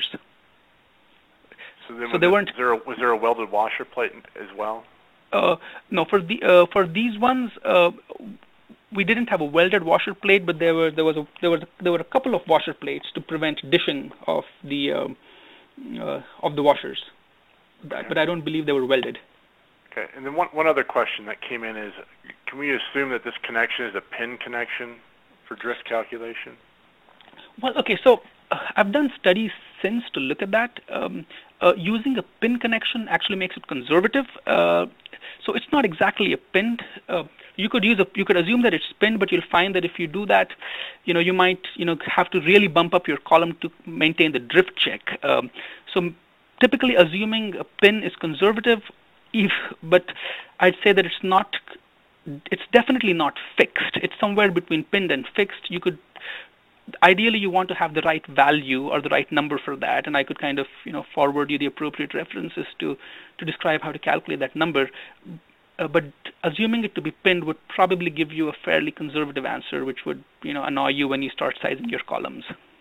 So, then so they weren't. There a, was there a welded washer plate as well? Uh, no, for the uh, for these ones, uh, we didn't have a welded washer plate, but there were there was a, there was there were a couple of washer plates to prevent dishing of the uh, uh, of the washers, that, but I don't believe they were welded. Okay, and then one, one other question that came in is, can we assume that this connection is a pin connection for drift calculation? Well, okay, so uh, I've done studies since to look at that. Um, uh, using a pin connection actually makes it conservative. Uh, so it's not exactly a pinned. Uh, you could use a, you could assume that it's pinned, but you'll find that if you do that, you know, you might, you know, have to really bump up your column to maintain the drift check. Um, so typically, assuming a pin is conservative. If, but I'd say that it's not, it's definitely not fixed. It's somewhere between pinned and fixed. You could, ideally you want to have the right value or the right number for that, and I could kind of, you know, forward you the appropriate references to, to describe how to calculate that number. Uh, but assuming it to be pinned would probably give you a fairly conservative answer, which would, you know, annoy you when you start sizing your columns.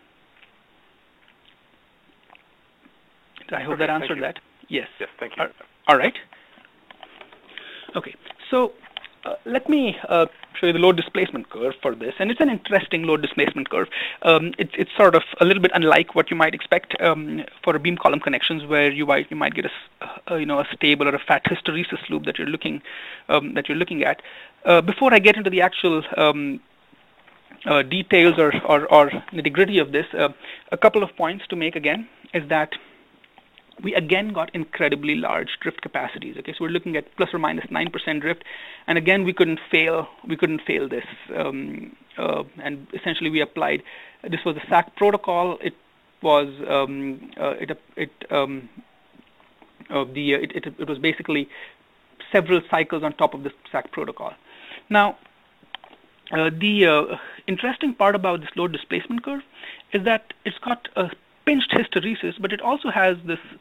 I hope okay, that answered that. Yes. Yes, thank you. All, all right. Okay, so uh, let me uh, show you the load displacement curve for this, and it's an interesting load displacement curve. Um, it, it's sort of a little bit unlike what you might expect um, for a beam column connections, where you might you might get a, a you know a stable or a fat hysteresis loop that you're looking um, that you're looking at. Uh, before I get into the actual um, uh, details or or, or nitty-gritty of this, uh, a couple of points to make again is that we again got incredibly large drift capacities. Okay, so we're looking at plus or minus nine percent drift, and again we couldn't fail. We couldn't fail this, um, uh, and essentially we applied. This was the S A C protocol. It was um, uh, it it um, uh, the uh, it, it it was basically several cycles on top of the S A C protocol. Now, uh, the uh, interesting part about this load displacement curve is that it's got a pinched hysteresis, but it also has this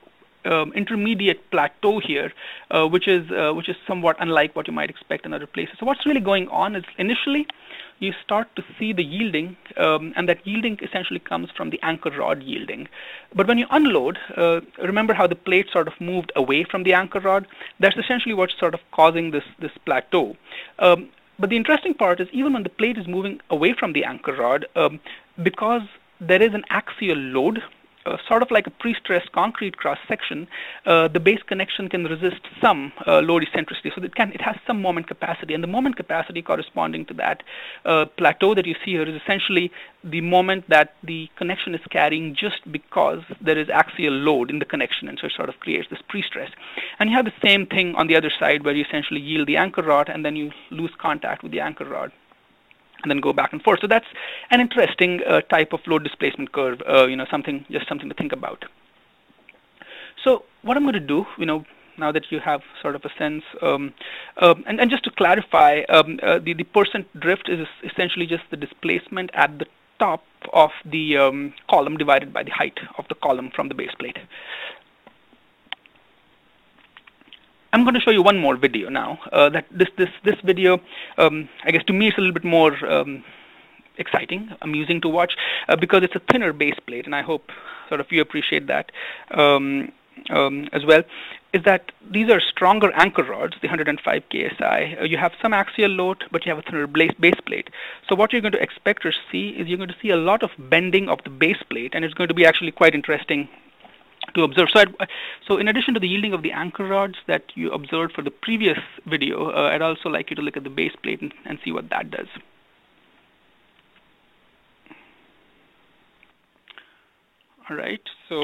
um, intermediate plateau here, uh, which is uh, which is somewhat unlike what you might expect in other places. So what's really going on is initially you start to see the yielding, um, and that yielding essentially comes from the anchor rod yielding. But when you unload, uh, remember how the plate sort of moved away from the anchor rod? That's essentially what's sort of causing this, this plateau. Um, but the interesting part is even when the plate is moving away from the anchor rod, um, because there is an axial load, Uh, sort of like a pre-stressed concrete cross-section, uh, the base connection can resist some uh, load eccentricity. So it can it has some moment capacity, and the moment capacity corresponding to that uh, plateau that you see here is essentially the moment that the connection is carrying just because there is axial load in the connection, and so it sort of creates this pre-stress. And you have the same thing on the other side where you essentially yield the anchor rod and then you lose contact with the anchor rod, and then go back and forth. So that's an interesting uh, type of load displacement curve, uh, you know, something, just something to think about. So what I'm going to do, you know, now that you have sort of a sense, um, um, and, and just to clarify, um, uh, the, the percent drift is essentially just the displacement at the top of the um, column divided by the height of the column from the base plate. I'm going to show you one more video now. Uh, that this this this video, um, I guess to me, it's a little bit more um, exciting, amusing to watch uh, because it's a thinner base plate, and I hope sort of you appreciate that um, um, as well. Is that these are stronger anchor rods, the one hundred five K S I. Uh, you have some axial load, but you have a thinner base plate. So what you're going to expect or see is you're going to see a lot of bending of the base plate, and it's going to be actually quite interesting to observe. So, I'd, so in addition to the yielding of the anchor rods that you observed for the previous video, uh, I'd also like you to look at the base plate and, and see what that does. All right, so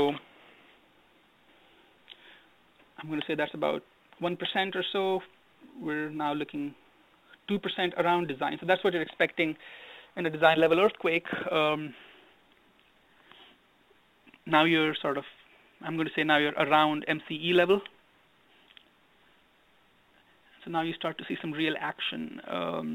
I'm going to say that's about one percent or so. We're now looking two percent around design. So that's what you're expecting in a design level earthquake. Um, now you're sort of I'm going to say now you're around M C E level. So now you start to see some real action. Um,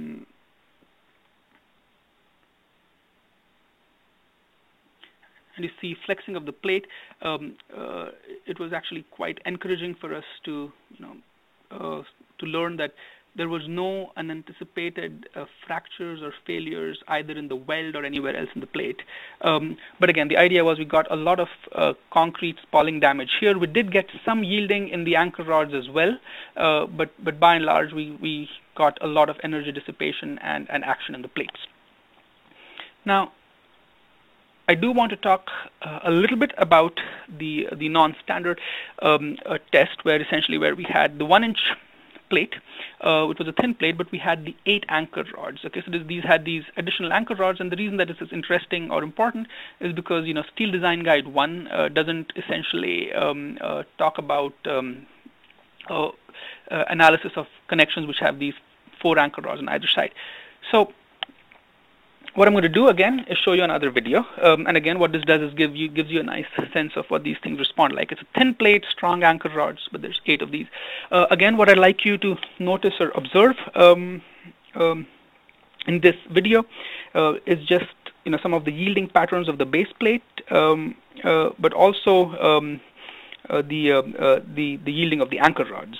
and you see flexing of the plate. Um, uh, it was actually quite encouraging for us to, you know, uh, to learn that there was no unanticipated uh, fractures or failures either in the weld or anywhere else in the plate. Um, but again, the idea was we got a lot of uh, concrete spalling damage here. We did get some yielding in the anchor rods as well, uh, but but by and large, we we got a lot of energy dissipation and and action in the plates. Now, I do want to talk uh, a little bit about the the non-standard um, uh, test, where essentially where we had the one-inch plate, uh, which was a thin plate, but we had the eight anchor rods. Okay, so this, these had these additional anchor rods, and the reason that this is interesting or important is because you know Steel Design Guide one uh, doesn't essentially um, uh, talk about um, uh, uh, analysis of connections which have these four anchor rods on either side. So what I'm going to do again is show you another video, um, and again what this does is give you gives you a nice sense of what these things respond like. It's a thin plate, strong anchor rods, but there's eight of these. Uh, again, what I'd like you to notice or observe um, um, in this video uh, is just you know some of the yielding patterns of the base plate, um, uh, but also um, uh, the, uh, uh, the the yielding of the anchor rods.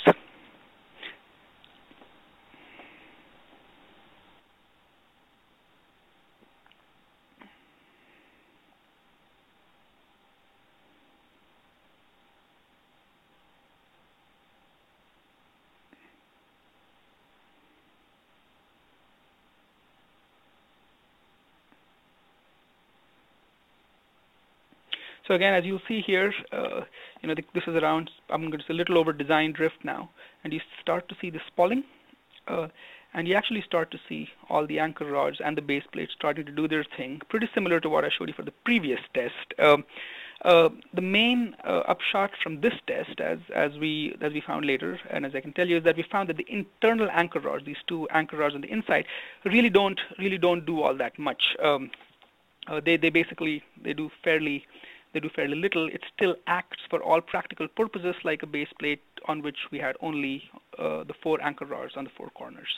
So again, as you'll see here, uh, you know, the, this is around, I'm going to say a little over design drift now, and you start to see the spalling, uh, and you actually start to see all the anchor rods and the base plates starting to do their thing, pretty similar to what I showed you for the previous test. Um, uh, the main uh, upshot from this test, as as we as we found later, and as I can tell you, is that we found that the internal anchor rods, these two anchor rods on the inside, really don't really don't do all that much. Um, uh, they they basically they do fairly they do fairly little. It still acts for all practical purposes like a base plate on which we had only uh, the four anchor rods on the four corners.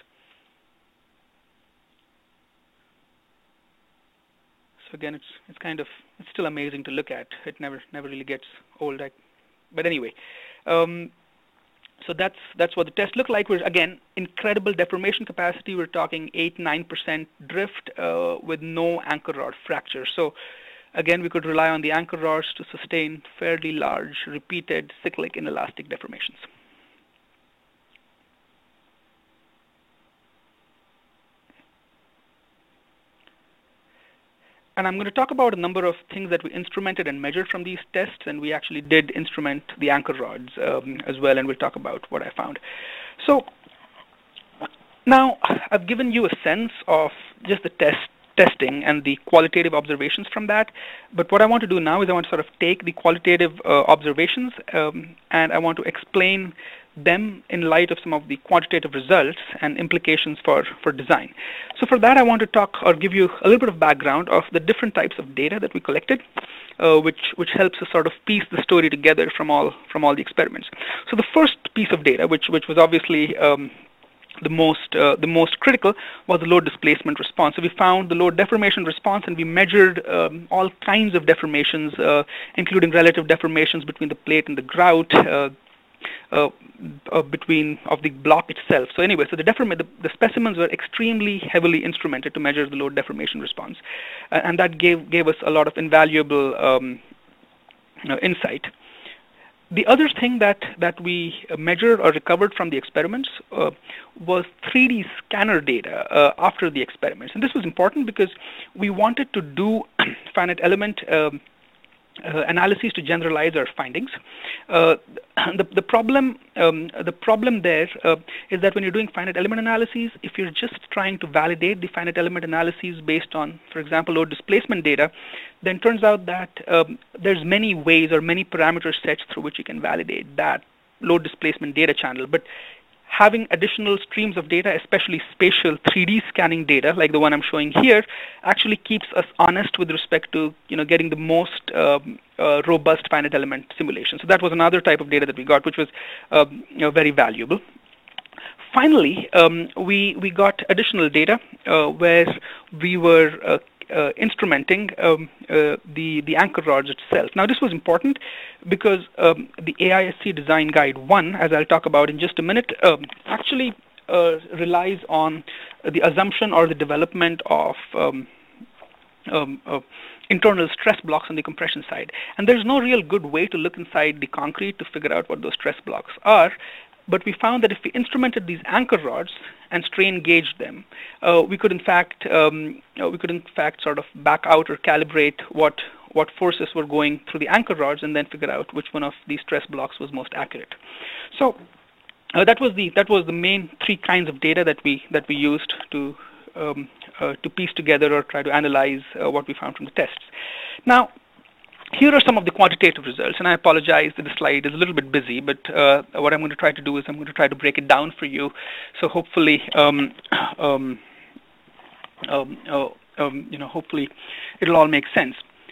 So again, it's it's kind of it's still amazing to look at. It never never really gets old. I but anyway, um, so that's that's what the test looked like. We're again incredible deformation capacity. We're talking eight nine percent drift uh, with no anchor rod fracture. So again, we could rely on the anchor rods to sustain fairly large, repeated, cyclic, inelastic deformations. And I'm going to talk about a number of things that we instrumented and measured from these tests, and we actually did instrument the anchor rods um, as well, and we'll talk about what I found. So now I've given you a sense of just the test testing and the qualitative observations from that, but what I want to do now is I want to sort of take the qualitative uh, observations um, and I want to explain them in light of some of the quantitative results and implications for, for design. So for that I want to talk or give you a little bit of background of the different types of data that we collected, uh, which, which helps us sort of piece the story together from all, from all the experiments. So the first piece of data, which, which was obviously um, the most uh, the most critical, was the load displacement response. So we found the load deformation response, and we measured um, all kinds of deformations, uh, including relative deformations between the plate and the grout, uh, uh, uh, between of the block itself. So anyway, so the, deform the, the specimens were extremely heavily instrumented to measure the load deformation response, uh, and that gave gave us a lot of invaluable um, uh, insight. The other thing that, that we measured or recovered from the experiments uh, was three D scanner data uh, after the experiments. And this was important because we wanted to do finite element um, uh, analyses to generalize our findings. Uh, the, the, problem, um, the problem there uh, is that when you're doing finite element analyses, if you're just trying to validate the finite element analyses based on, for example, load displacement data, then it turns out that um, there's many ways or many parameter sets through which you can validate that load displacement data channel. But having additional streams of data, especially spatial three D scanning data, like the one I'm showing here, actually keeps us honest with respect to you know getting the most um, uh, robust finite element simulation. So that was another type of data that we got, which was um, you know, very valuable. Finally, um, we we got additional data uh, where we were uh, Uh, instrumenting um, uh, the, the anchor rods itself. Now this was important because um, the A I S C Design Guide one, as I'll talk about in just a minute, um, actually uh, relies on the assumption or the development of um, um, uh, internal stress blocks on the compression side. And there's no real good way to look inside the concrete to figure out what those stress blocks are. But we found that if we instrumented these anchor rods and strain gauged them, uh, we could in fact um, you know, we could in fact sort of back out or calibrate what what forces were going through the anchor rods, and then figure out which one of these stress blocks was most accurate. So uh, that was the that was the main three kinds of data that we that we used to um, uh, to piece together or try to analyze uh, what we found from the tests. Now, here are some of the quantitative results, and I apologize that the slide is a little bit busy, but uh, what I'm going to try to do is I'm going to try to break it down for you, so hopefully, um, um, um, uh, um, you know, hopefully it'll all make sense.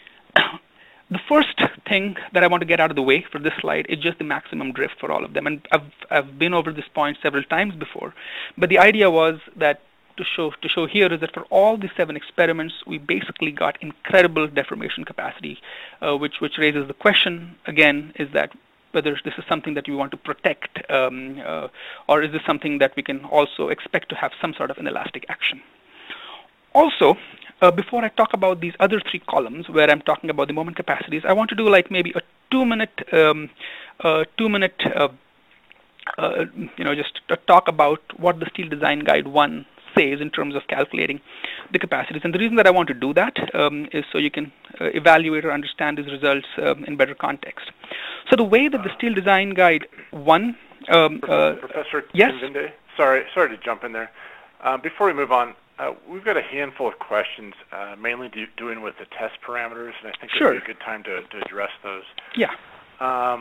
The first thing that I want to get out of the way for this slide is just the maximum drift for all of them, and I've I've been over this point several times before, but the idea was that to show to show here is that for all the seven experiments, we basically got incredible deformation capacity, uh, which which raises the question again: is that whether this is something that we want to protect, um, uh, or is this something that we can also expect to have some sort of inelastic action? Also, uh, before I talk about these other three columns where I'm talking about the moment capacities, I want to do like maybe a two-minute, um, uh, two-minute, uh, uh, you know, just a talk about what the Steel Design Guide one says in terms of calculating the capacities. And the reason that I want to do that um, is so you can uh, evaluate or understand these results um, in better context. So the way that the Steel Design Guide one... Um, uh, Professor yes? Kinvinde, sorry, sorry to jump in there. Uh, before we move on, uh, we've got a handful of questions, uh, mainly do, doing with the test parameters, and I think sure. it would be a good time to, to address those. Yeah. Um,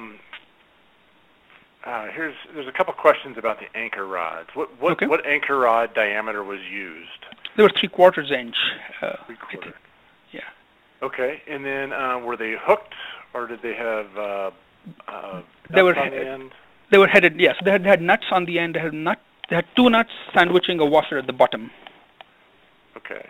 Uh, here's there's a couple questions about the anchor rods. What what okay. what anchor rod diameter was used? They were three quarters inch. Uh, three quarter. Yeah. Okay, and then uh, were they hooked, or did they have uh, uh, they were on the end? They were headed. Yes, they had, they had nuts on the end. They had nut. They had two nuts sandwiching a washer at the bottom. Okay.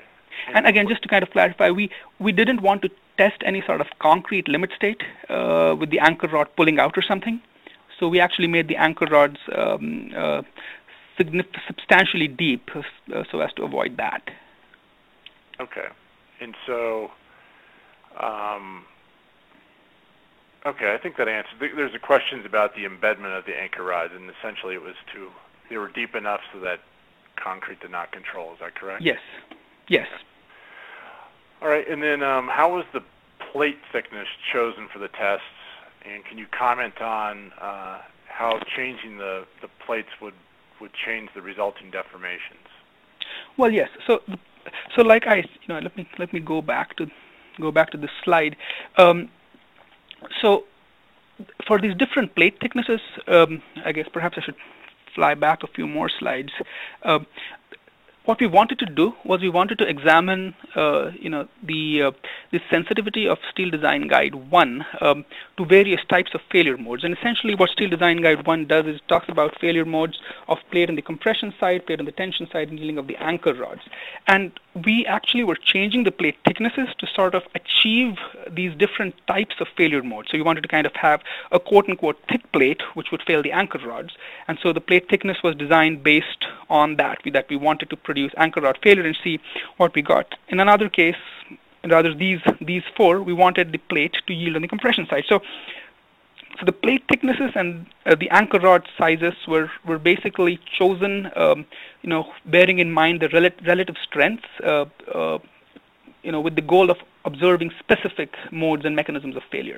And again, just to kind of clarify, we, we didn't want to test any sort of concrete limit state uh, with the anchor rod pulling out or something. So we actually made the anchor rods um, uh, substantially deep uh, so as to avoid that. Okay. And so, um, okay, I think that answers. There's a questions about the embedment of the anchor rods, and essentially it was to, they were deep enough so that concrete did not control. Is that correct? Yes. Yes. All right, and then um, how was the plate thickness chosen for the tests? And can you comment on uh, how changing the, the plates would, would change the resulting deformations? Well, yes. So, the, so like I, you know, let me let me go back to go back to this slide. Um, so, for these different plate thicknesses, um, I guess perhaps I should fly back a few more slides. Uh, What we wanted to do was we wanted to examine, uh, you know, the uh, the sensitivity of Steel Design Guide one um, to various types of failure modes. And essentially, what Steel Design Guide one does is it talks about failure modes of plate on the compression side, plate on the tension side, and dealing of the anchor rods. And we actually were changing the plate thicknesses to sort of achieve these different types of failure modes. So we wanted to kind of have a quote-unquote thick plate, which would fail the anchor rods. And so the plate thickness was designed based on that, we, that we wanted to produce anchor rod failure and see what we got. In another case, rather these these four, we wanted the plate to yield on the compression side. So, so the plate thicknesses and uh, the anchor rod sizes were were basically chosen, um, you know, bearing in mind the rel relative strengths, uh, uh, you know, with the goal of observing specific modes and mechanisms of failure.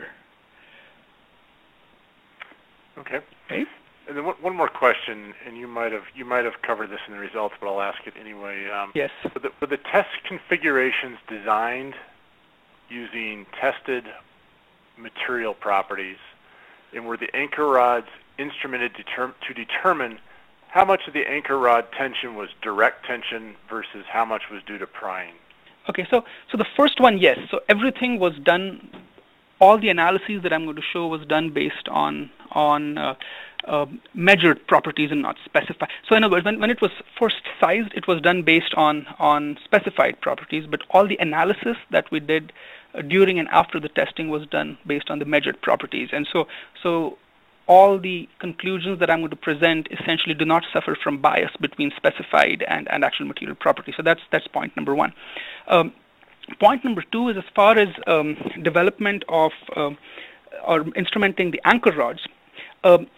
Okay. Okay. And then one more question, and you might have you might have covered this in the results, but I'll ask it anyway. Um, yes. Were the, were the test configurations designed using tested material properties, and were the anchor rods instrumented determ to determine how much of the anchor rod tension was direct tension versus how much was due to prying? Okay. So so the first one, yes. So everything was done. All the analyses that I'm going to show was done based on on uh, uh, measured properties and not specified. So in other words, when, when it was first sized, it was done based on on specified properties, but all the analysis that we did uh, during and after the testing was done based on the measured properties. And so so all the conclusions that I'm going to present essentially do not suffer from bias between specified and, and actual material properties. So that's that's point number one. Um, Point number two is as far as um, development of uh, or instrumenting the anchor rods. Um,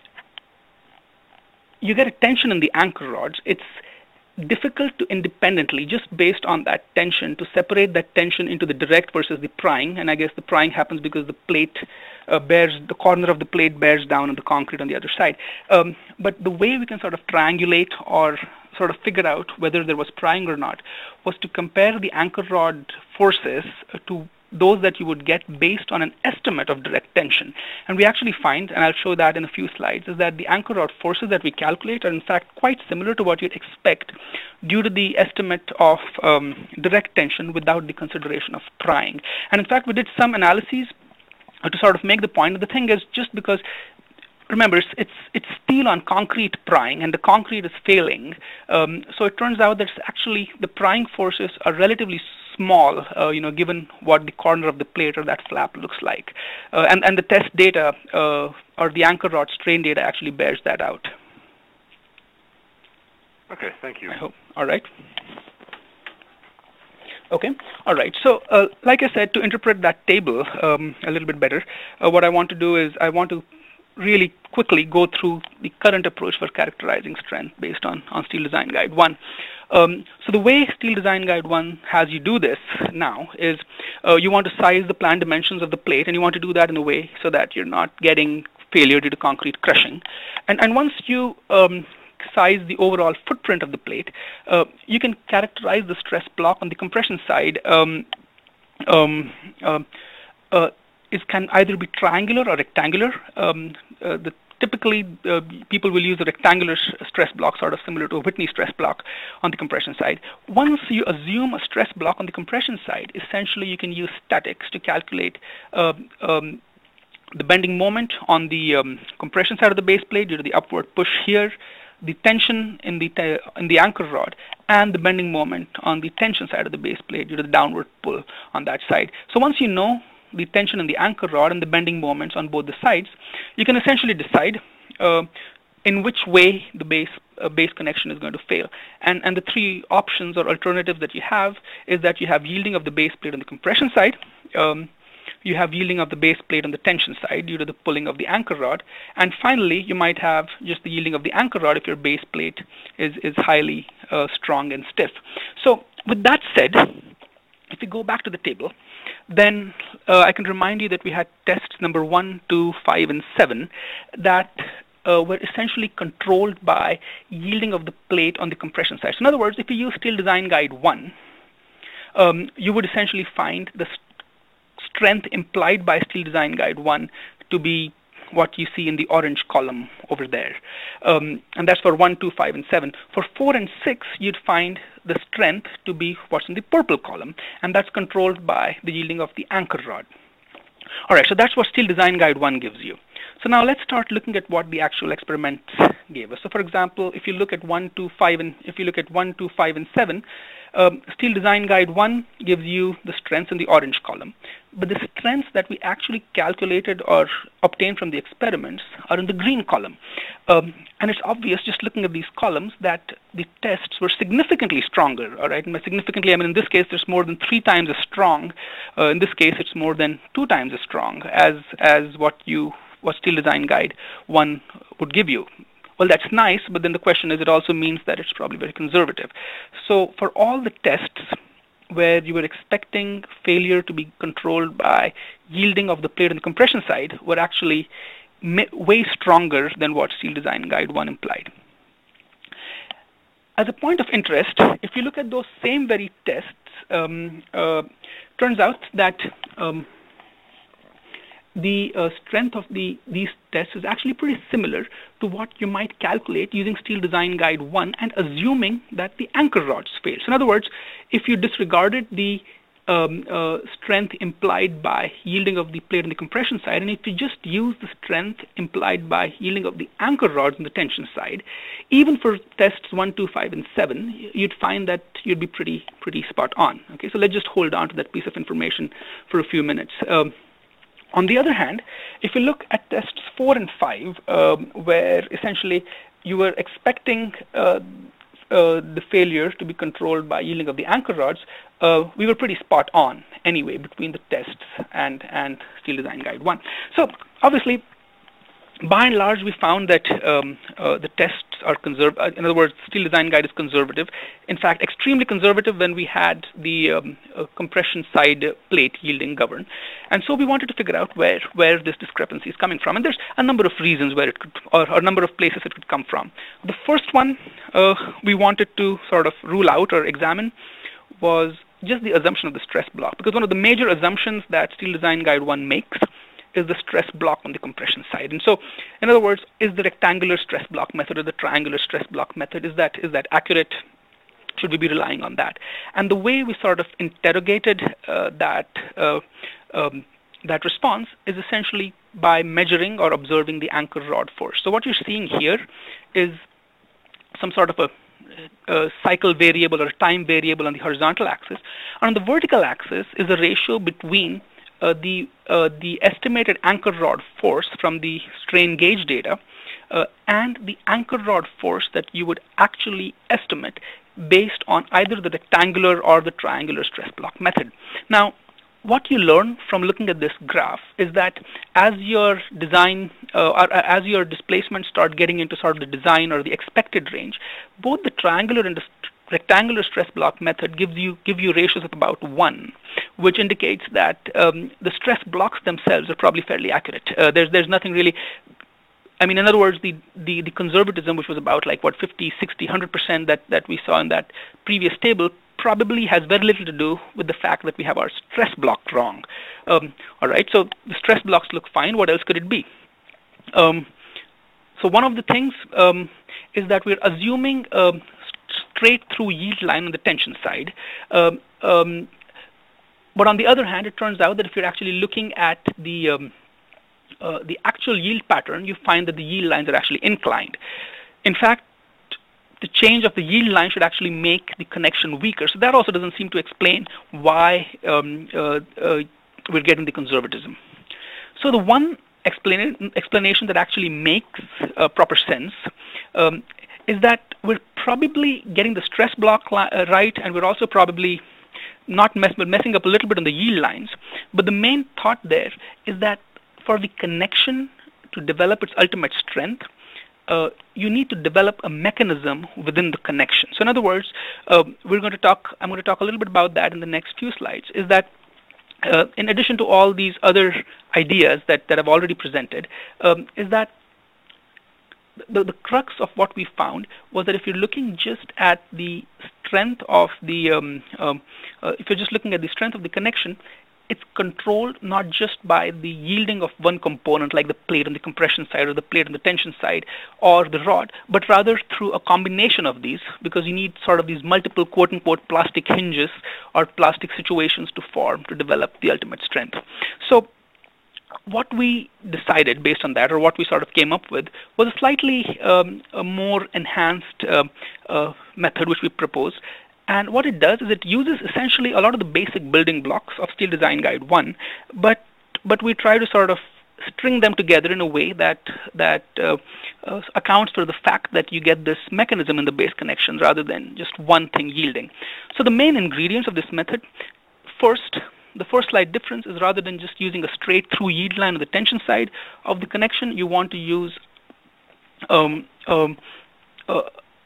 you get a tension in the anchor rods. It's difficult to independently, just based on that tension, to separate that tension into the direct versus the prying. And I guess the prying happens because the plate uh, bears, the corner of the plate bears down on the concrete on the other side. Um, but the way we can sort of triangulate or sort of figure out whether there was prying or not was to compare the anchor rod forces to those that you would get based on an estimate of direct tension. And we actually find, and I'll show that in a few slides, is that the anchor rod forces that we calculate are in fact quite similar to what you'd expect due to the estimate of um, direct tension without the consideration of prying. And in fact, we did some analyses to sort of make the point. And the thing is, just because remember, it's, it's, it's steel on concrete prying, and the concrete is failing. Um, so it turns out that actually the prying forces are relatively small, uh, you know, given what the corner of the plate or that flap looks like. Uh, and, and the test data, uh, or the anchor rod strain data actually bears that out. Okay, thank you. I hope. All right. Okay. All right. So, uh, like I said, to interpret that table um, a little bit better, uh, what I want to do is I want to really quickly go through the current approach for characterizing strength based on, on Steel Design Guide one. Um, so the way Steel Design Guide one has you do this now is uh, you want to size the planned dimensions of the plate, and you want to do that in a way so that you're not getting failure due to concrete crushing. And, and once you um, size the overall footprint of the plate, uh, you can characterize the stress block on the compression side. Um, um, uh, uh, It can either be triangular or rectangular. Um, uh, the, typically, uh, people will use a rectangular stress block, sort of similar to a Whitney stress block on the compression side. Once you assume a stress block on the compression side, essentially you can use statics to calculate uh, um, the bending moment on the um, compression side of the base plate due to the upward push here, the tension in the in the anchor rod, and the bending moment on the tension side of the base plate due to the downward pull on that side. So once you know the tension in the anchor rod and the bending moments on both the sides, you can essentially decide uh, in which way the base uh, base connection is going to fail. And, and the three options or alternatives that you have is that you have yielding of the base plate on the compression side, um, you have yielding of the base plate on the tension side due to the pulling of the anchor rod, and finally you might have just the yielding of the anchor rod if your base plate is, is highly uh, strong and stiff. So with that said, if we go back to the table, then uh, I can remind you that we had tests number one, two, five, and seven that uh, were essentially controlled by yielding of the plate on the compression side. So in other words, if you use Steel Design Guide one, um, you would essentially find the st strength implied by Steel Design Guide one to be what you see in the orange column over there. Um, and that's for one, two, five, and seven. For four and six, you'd find the strength to be what's in the purple column, and that's controlled by the yielding of the anchor rod. All right, so that's what Steel Design Guide one gives you. So now let's start looking at what the actual experiments gave us. So for example, if you look at one, two, five, and if you look at one, two, five, and seven, um, Steel Design Guide one gives you the strengths in the orange column. But the strengths that we actually calculated or obtained from the experiments are in the green column. Um, and it's obvious just looking at these columns that the tests were significantly stronger. All right, and by significantly, I mean in this case there's more than three times as strong. Uh, in this case, it's more than two times as strong as as what you what Steel Design Guide one would give you. Well, that's nice, but then the question is, it also means that it's probably very conservative. So for all the tests where you were expecting failure to be controlled by yielding of the plate on the compression side, were actually way stronger than what Steel Design Guide one implied. As a point of interest, if you look at those same very tests, um, uh, turns out that um, the uh, strength of the these tests is actually pretty similar to what you might calculate using Steel Design Guide one and assuming that the anchor rods fail. So in other words, if you disregarded the um, uh, strength implied by yielding of the plate on the compression side, and if you just use the strength implied by yielding of the anchor rods on the tension side, even for tests one, two, five, and seven, you'd find that you'd be pretty pretty spot on. Okay, so let's just hold on to that piece of information for a few minutes. Um, On the other hand, if you look at tests four and five, um, where essentially you were expecting uh, uh, the failure to be controlled by yielding of the anchor rods, uh, we were pretty spot on anyway between the tests and, and Steel Design Guide one. So obviously, by and large, we found that um, uh, the tests are conservative. In other words, Steel Design Guide is conservative. In fact, extremely conservative when we had the um, uh, compression side plate yielding govern. And so we wanted to figure out where where this discrepancy is coming from. And there's a number of reasons where it could, or, or a number of places it could come from. The first one uh, we wanted to sort of rule out or examine was just the assumption of the stress block, because one of the major assumptions that Steel Design Guide one makes is the stress block on the compression side. And so, in other words, is the rectangular stress block method or the triangular stress block method, is that is that accurate? Should we be relying on that? And the way we sort of interrogated uh, that uh, um, that response is essentially by measuring or observing the anchor rod force. So what you're seeing here is some sort of a a cycle variable or a time variable on the horizontal axis. On the vertical axis is the ratio between Uh, the uh, the estimated anchor rod force from the strain gauge data uh, and the anchor rod force that you would actually estimate based on either the rectangular or the triangular stress block method. Now, what you learn from looking at this graph is that as your design uh, or as your displacements start getting into sort of the design or the expected range, both the triangular and the rectangular stress block method gives you give you ratios of about one, which indicates that um, the stress blocks themselves are probably fairly accurate. Uh, there's there's nothing really. I mean, in other words, the, the the conservatism, which was about like what fifty, sixty, one hundred percent that that we saw in that previous table, probably has very little to do with the fact that we have our stress block wrong. Um, all right, so the stress blocks look fine. What else could it be? Um, so one of the things um, is that we're assuming Um, straight through yield line on the tension side. Um, um, but on the other hand, it turns out that if you're actually looking at the um, uh, the actual yield pattern, you find that the yield lines are actually inclined. In fact, the change of the yield line should actually make the connection weaker. So that also doesn't seem to explain why um, uh, uh, we're getting the conservatism. So the one explain explanation that actually makes uh, proper sense um, is that we're probably getting the stress block uh, right, and we're also probably not mess but messing up a little bit on the yield lines. But the main thought there is that for the connection to develop its ultimate strength, uh, you need to develop a mechanism within the connection. So in other words, uh, we're going to talk, I'm going to talk a little bit about that in the next few slides, is that uh, in addition to all these other ideas that, that I've already presented, um, is that the, the crux of what we found was that if you're looking just at the strength of the, um, um, uh, if you're just looking at the strength of the connection, it's controlled not just by the yielding of one component like the plate on the compression side or the plate on the tension side or the rod, but rather through a combination of these, because you need sort of these multiple quote-unquote plastic hinges or plastic situations to form to develop the ultimate strength. So what we decided based on that, or what we sort of came up with, was a slightly um, a more enhanced uh, uh, method which we proposed. And what it does is it uses essentially a lot of the basic building blocks of Steel Design Guide one, but but we try to sort of string them together in a way that that uh, uh, accounts for the fact that you get this mechanism in the base connections rather than just one thing yielding. So the main ingredients of this method, first, the first slight difference is rather than just using a straight through yield line on the tension side of the connection, you want to use um, um, uh,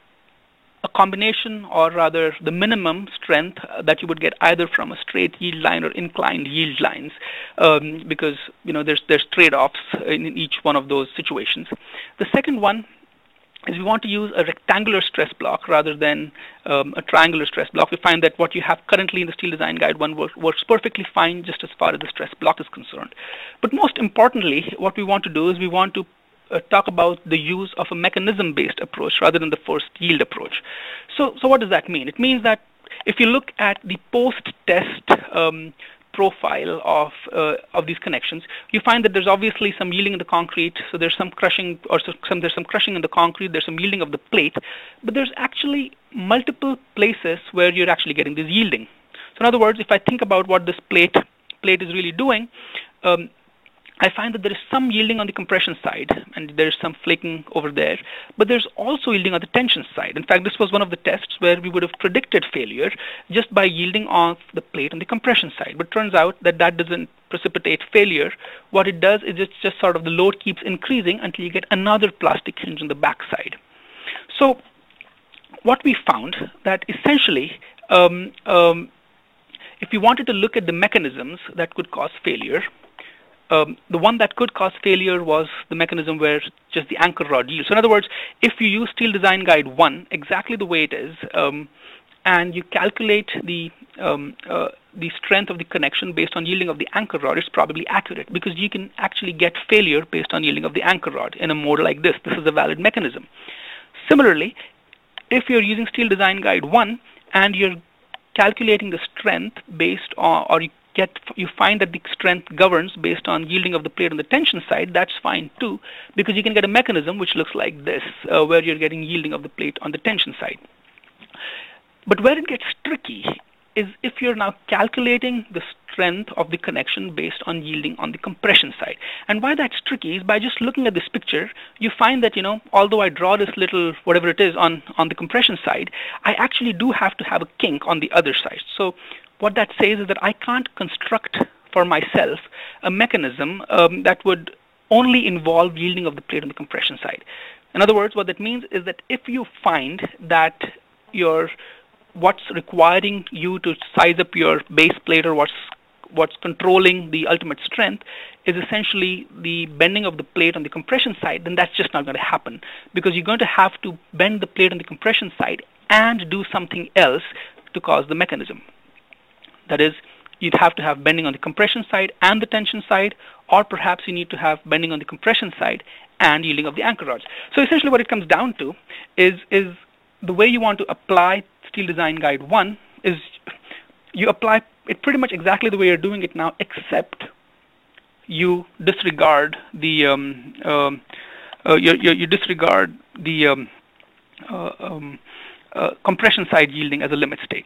a combination, or rather the minimum strength uh, that you would get either from a straight yield line or inclined yield lines, um, because you know there's there's trade-offs in, in each one of those situations. The second one is we want to use a rectangular stress block rather than um, a triangular stress block. We find that what you have currently in the Steel Design Guide one works, works perfectly fine just as far as the stress block is concerned. But most importantly, what we want to do is we want to Uh, talk about the use of a mechanism-based approach rather than the first yield approach. So, so what does that mean? It means that if you look at the post-test um, profile of uh, of these connections, you find that there's obviously some yielding in the concrete. So there's some crushing, or some there's some crushing in the concrete. There's some yielding of the plate, but there's actually multiple places where you're actually getting this yielding. So in other words, if I think about what this plate plate is really doing, um, I find that there is some yielding on the compression side, and there's some flaking over there, but there's also yielding on the tension side. In fact, this was one of the tests where we would have predicted failure just by yielding off the plate on the compression side, but turns out that that doesn't precipitate failure. What it does is it's just sort of the load keeps increasing until you get another plastic hinge on the back side. So what we found that essentially, um, um, if you wanted to look at the mechanisms that could cause failure, Um, the one that could cause failure was the mechanism where just the anchor rod yields. So in other words, if you use Steel Design Guide one exactly the way it is, um, and you calculate the um, uh, the strength of the connection based on yielding of the anchor rod, it's probably accurate, because you can actually get failure based on yielding of the anchor rod in a mode like this. This is a valid mechanism. Similarly, if you're using Steel Design Guide one and you're calculating the strength based on, or you Get, you find that the strength governs based on yielding of the plate on the tension side, that's fine too, because you can get a mechanism which looks like this, uh, where you're getting yielding of the plate on the tension side. But where it gets tricky is if you're now calculating the strength of the connection based on yielding on the compression side. And why that's tricky is by just looking at this picture, you find that, you know, although I draw this little whatever it is on, on the compression side, I actually do have to have a kink on the other side. So what that says is that I can't construct for myself a mechanism um, that would only involve yielding of the plate on the compression side. In other words, what that means is that if you find that your what's requiring you to size up your base plate, or what's what's controlling the ultimate strength, is essentially the bending of the plate on the compression side, then that's just not going to happen, because you're going to have to bend the plate on the compression side and do something else to cause the mechanism. That is, you'd have to have bending on the compression side and the tension side, or perhaps you need to have bending on the compression side and yielding of the anchor rods. So essentially what it comes down to is, is the way you want to apply Steel Design Guide one is you apply it pretty much exactly the way you're doing it now, except you disregard the um, um, uh, you, you, you disregard the um, uh, um, uh, compression side yielding as a limit state.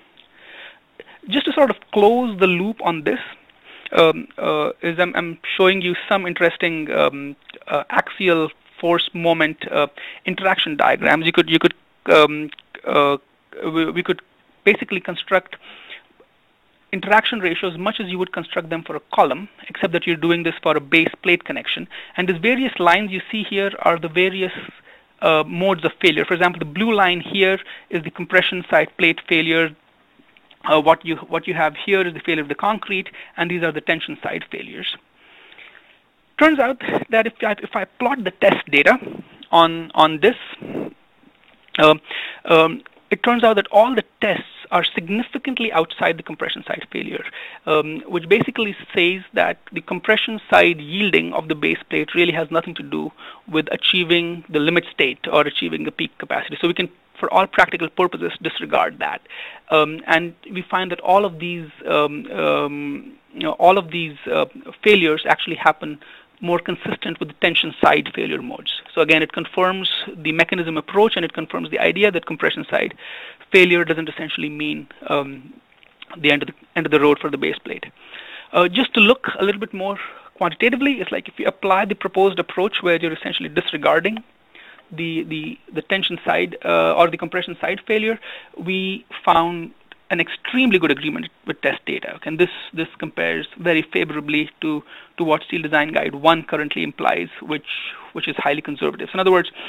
Just to sort of close the loop on this, um, uh, is I'm, I'm showing you some interesting um, uh, axial force moment uh, interaction diagrams. You could you could um, uh, we, we could basically construct interaction ratios much as you would construct them for a column, except that you're doing this for a base plate connection. And these various lines you see here are the various uh, modes of failure. For example, the blue line here is the compression side plate failure. Uh, what you what you have here is the failure of the concrete, and these are the tension side failures. Turns out that if I, if I plot the test data on on this, uh, um, it turns out that all the tests are significantly outside the compression side failure, um, which basically says that the compression side yielding of the base plate really has nothing to do with achieving the limit state or achieving the peak capacity. So we can, for all practical purposes, disregard that. Um, and we find that all of these, um, um, you know, all of these uh, failures actually happen more consistent with the tension side failure modes. So again, it confirms the mechanism approach, and it confirms the idea that compression side failure doesn't essentially mean um, the end of the end of the road for the base plate. Uh, just to look a little bit more quantitatively, it's like if you apply the proposed approach where you're essentially disregarding the the the tension side uh, or the compression side failure, we found an extremely good agreement with test data. Okay? And this this compares very favorably to to what Steel Design Guide one currently implies, which which is highly conservative. So in other words,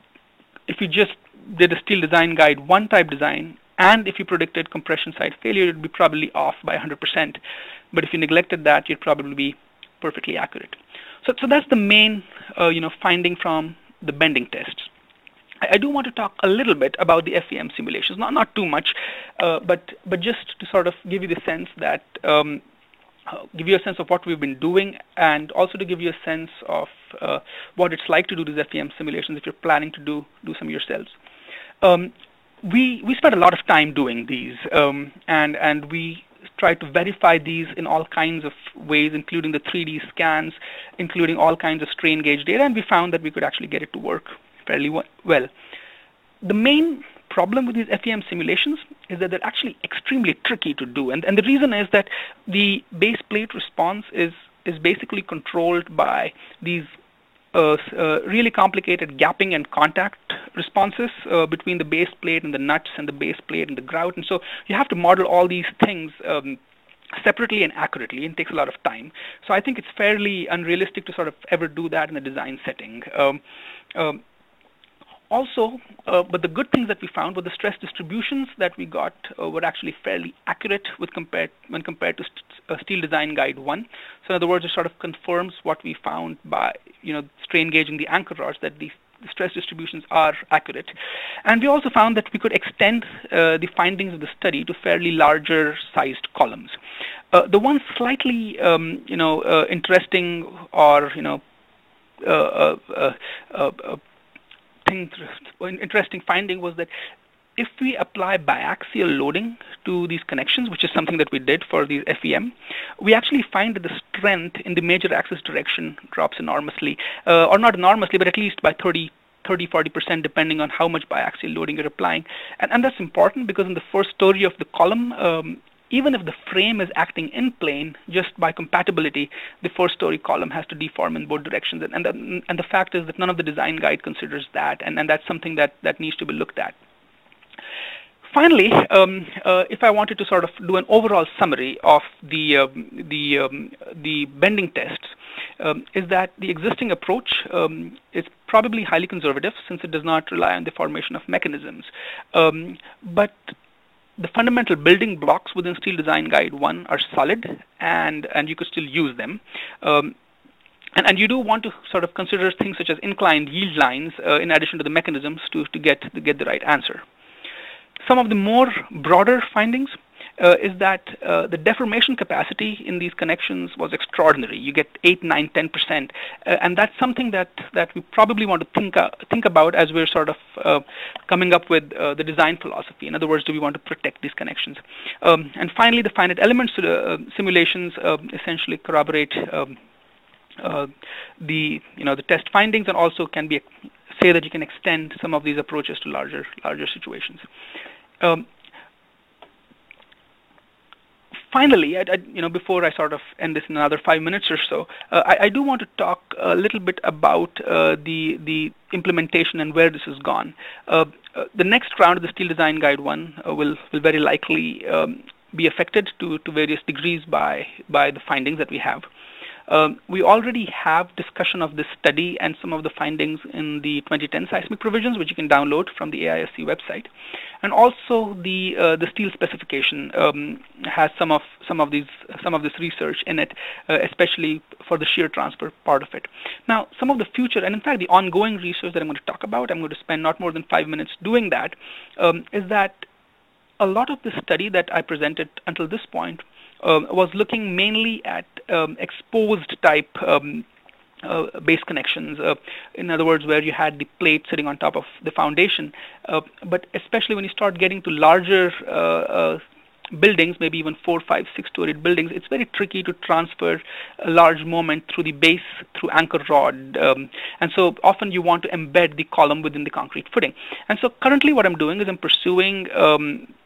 if you just did a Steel Design Guide one type design, and if you predicted compression side failure, you'd be probably off by one hundred percent. But if you neglected that, you'd probably be perfectly accurate. So so that's the main uh, you know finding from the bending tests. I do want to talk a little bit about the F E M simulations, not not too much, uh, but but just to sort of give you the sense that um, uh, give you a sense of what we've been doing, and also to give you a sense of uh, what it's like to do these F E M simulations if you're planning to do do some yourselves. Um, we we spent a lot of time doing these, um, and and we try to verify these in all kinds of ways, including the three D scans, including all kinds of strain gauge data, and we found that we could actually get it to work fairly well. The main problem with these F E M simulations is that they're actually extremely tricky to do, and, and the reason is that the base plate response is is basically controlled by these uh, uh, really complicated gapping and contact responses uh, between the base plate and the nuts and the base plate and the grout, and so you have to model all these things um, separately and accurately, and it takes a lot of time. So I think it's fairly unrealistic to sort of ever do that in a design setting. Um, um, Also, uh, but the good things that we found were the stress distributions that we got uh, were actually fairly accurate with compared when compared to st uh, Steel Design Guide one. So in other words, it sort of confirms what we found by you know strain gauging the anchor rods, that these the stress distributions are accurate. And we also found that we could extend uh, the findings of the study to fairly larger sized columns. Uh, the one slightly um, you know uh, interesting or you know uh, uh, uh, uh, uh, interesting finding was that if we apply biaxial loading to these connections, which is something that we did for these F E M, we actually find that the strength in the major axis direction drops enormously, uh, or not enormously, but at least by thirty, forty percent, depending on how much biaxial loading you're applying. And, and that's important because in the first story of the column, um, even if the frame is acting in plane, just by compatibility, the first story column has to deform in both directions. And, and, the, and the fact is that none of the design guide considers that, and, and that's something that, that needs to be looked at. Finally, um, uh, if I wanted to sort of do an overall summary of the, um, the, um, the bending tests, um, is that the existing approach um, is probably highly conservative since it does not rely on the formation of mechanisms. Um, but the fundamental building blocks within Steel Design Guide one are solid, and, and you could still use them. Um, and, and you do want to sort of consider things such as inclined yield lines uh, in addition to the mechanisms to, to, get, to get the right answer. Some of the more broader findings uh, is that uh, the deformation capacity in these connections was extraordinary. You get eight, nine, ten percent, uh, and that's something that that we probably want to think uh, think about as we're sort of uh, coming up with uh, the design philosophy. In other words, do we want to protect these connections? Um, and finally, the finite elements to the uh, simulations uh, essentially corroborate um, uh, the you know the test findings, and also can be say that you can extend some of these approaches to larger larger situations. Um, Finally, I, I, you know, before I sort of end this in another five minutes or so, uh, I, I do want to talk a little bit about uh, the the implementation and where this has gone. Uh, uh, the next round of the Steel Design Guide one uh, will will very likely um, be affected to to various degrees by by the findings that we have. Um, we already have discussion of this study and some of the findings in the twenty ten seismic provisions, which you can download from the A I S C website, and also the uh, the steel specification um, has some of some of these some of this research in it, uh, especially for the shear transfer part of it. Now, some of the future and in fact the ongoing research that I'm going to talk about, I'm going to spend not more than five minutes doing that, um, is that a lot of the study that I presented until this point Uh, was looking mainly at um, exposed type um, uh, base connections. Uh, in other words, where you had the plate sitting on top of the foundation. Uh, but especially when you start getting to larger uh, uh, buildings, maybe even four, five, six-storied buildings, it's very tricky to transfer a large moment through the base through anchor rod. Um, and so often you want to embed the column within the concrete footing. And so currently what I'm doing is I'm pursuing um,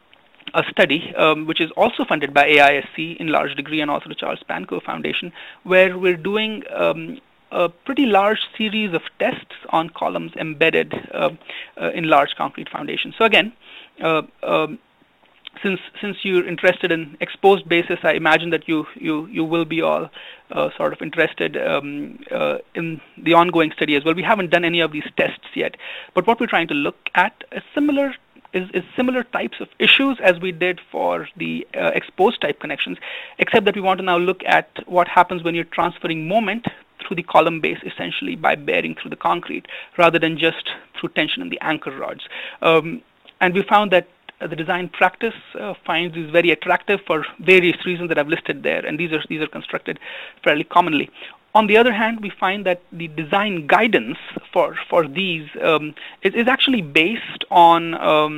a study um, which is also funded by A I S C in large degree and also the Charles Pankow Foundation, where we're doing um, a pretty large series of tests on columns embedded uh, uh, in large concrete foundations. So again, uh, um, since since you're interested in exposed bases, I imagine that you you you will be all uh, sort of interested um, uh, in the ongoing study as well. We haven't done any of these tests yet, but what we're trying to look at is similar Is, is similar types of issues as we did for the uh, exposed type connections, except that we want to now look at what happens when you're transferring moment through the column base, essentially by bearing through the concrete, rather than just through tension in the anchor rods. Um, and we found that the design practice uh, finds these very attractive for various reasons that I've listed there, and these are these are constructed fairly commonly. On the other hand, we find that the design guidance for for these um, is, is actually based on um,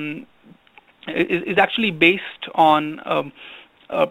is, is actually based on um, uh,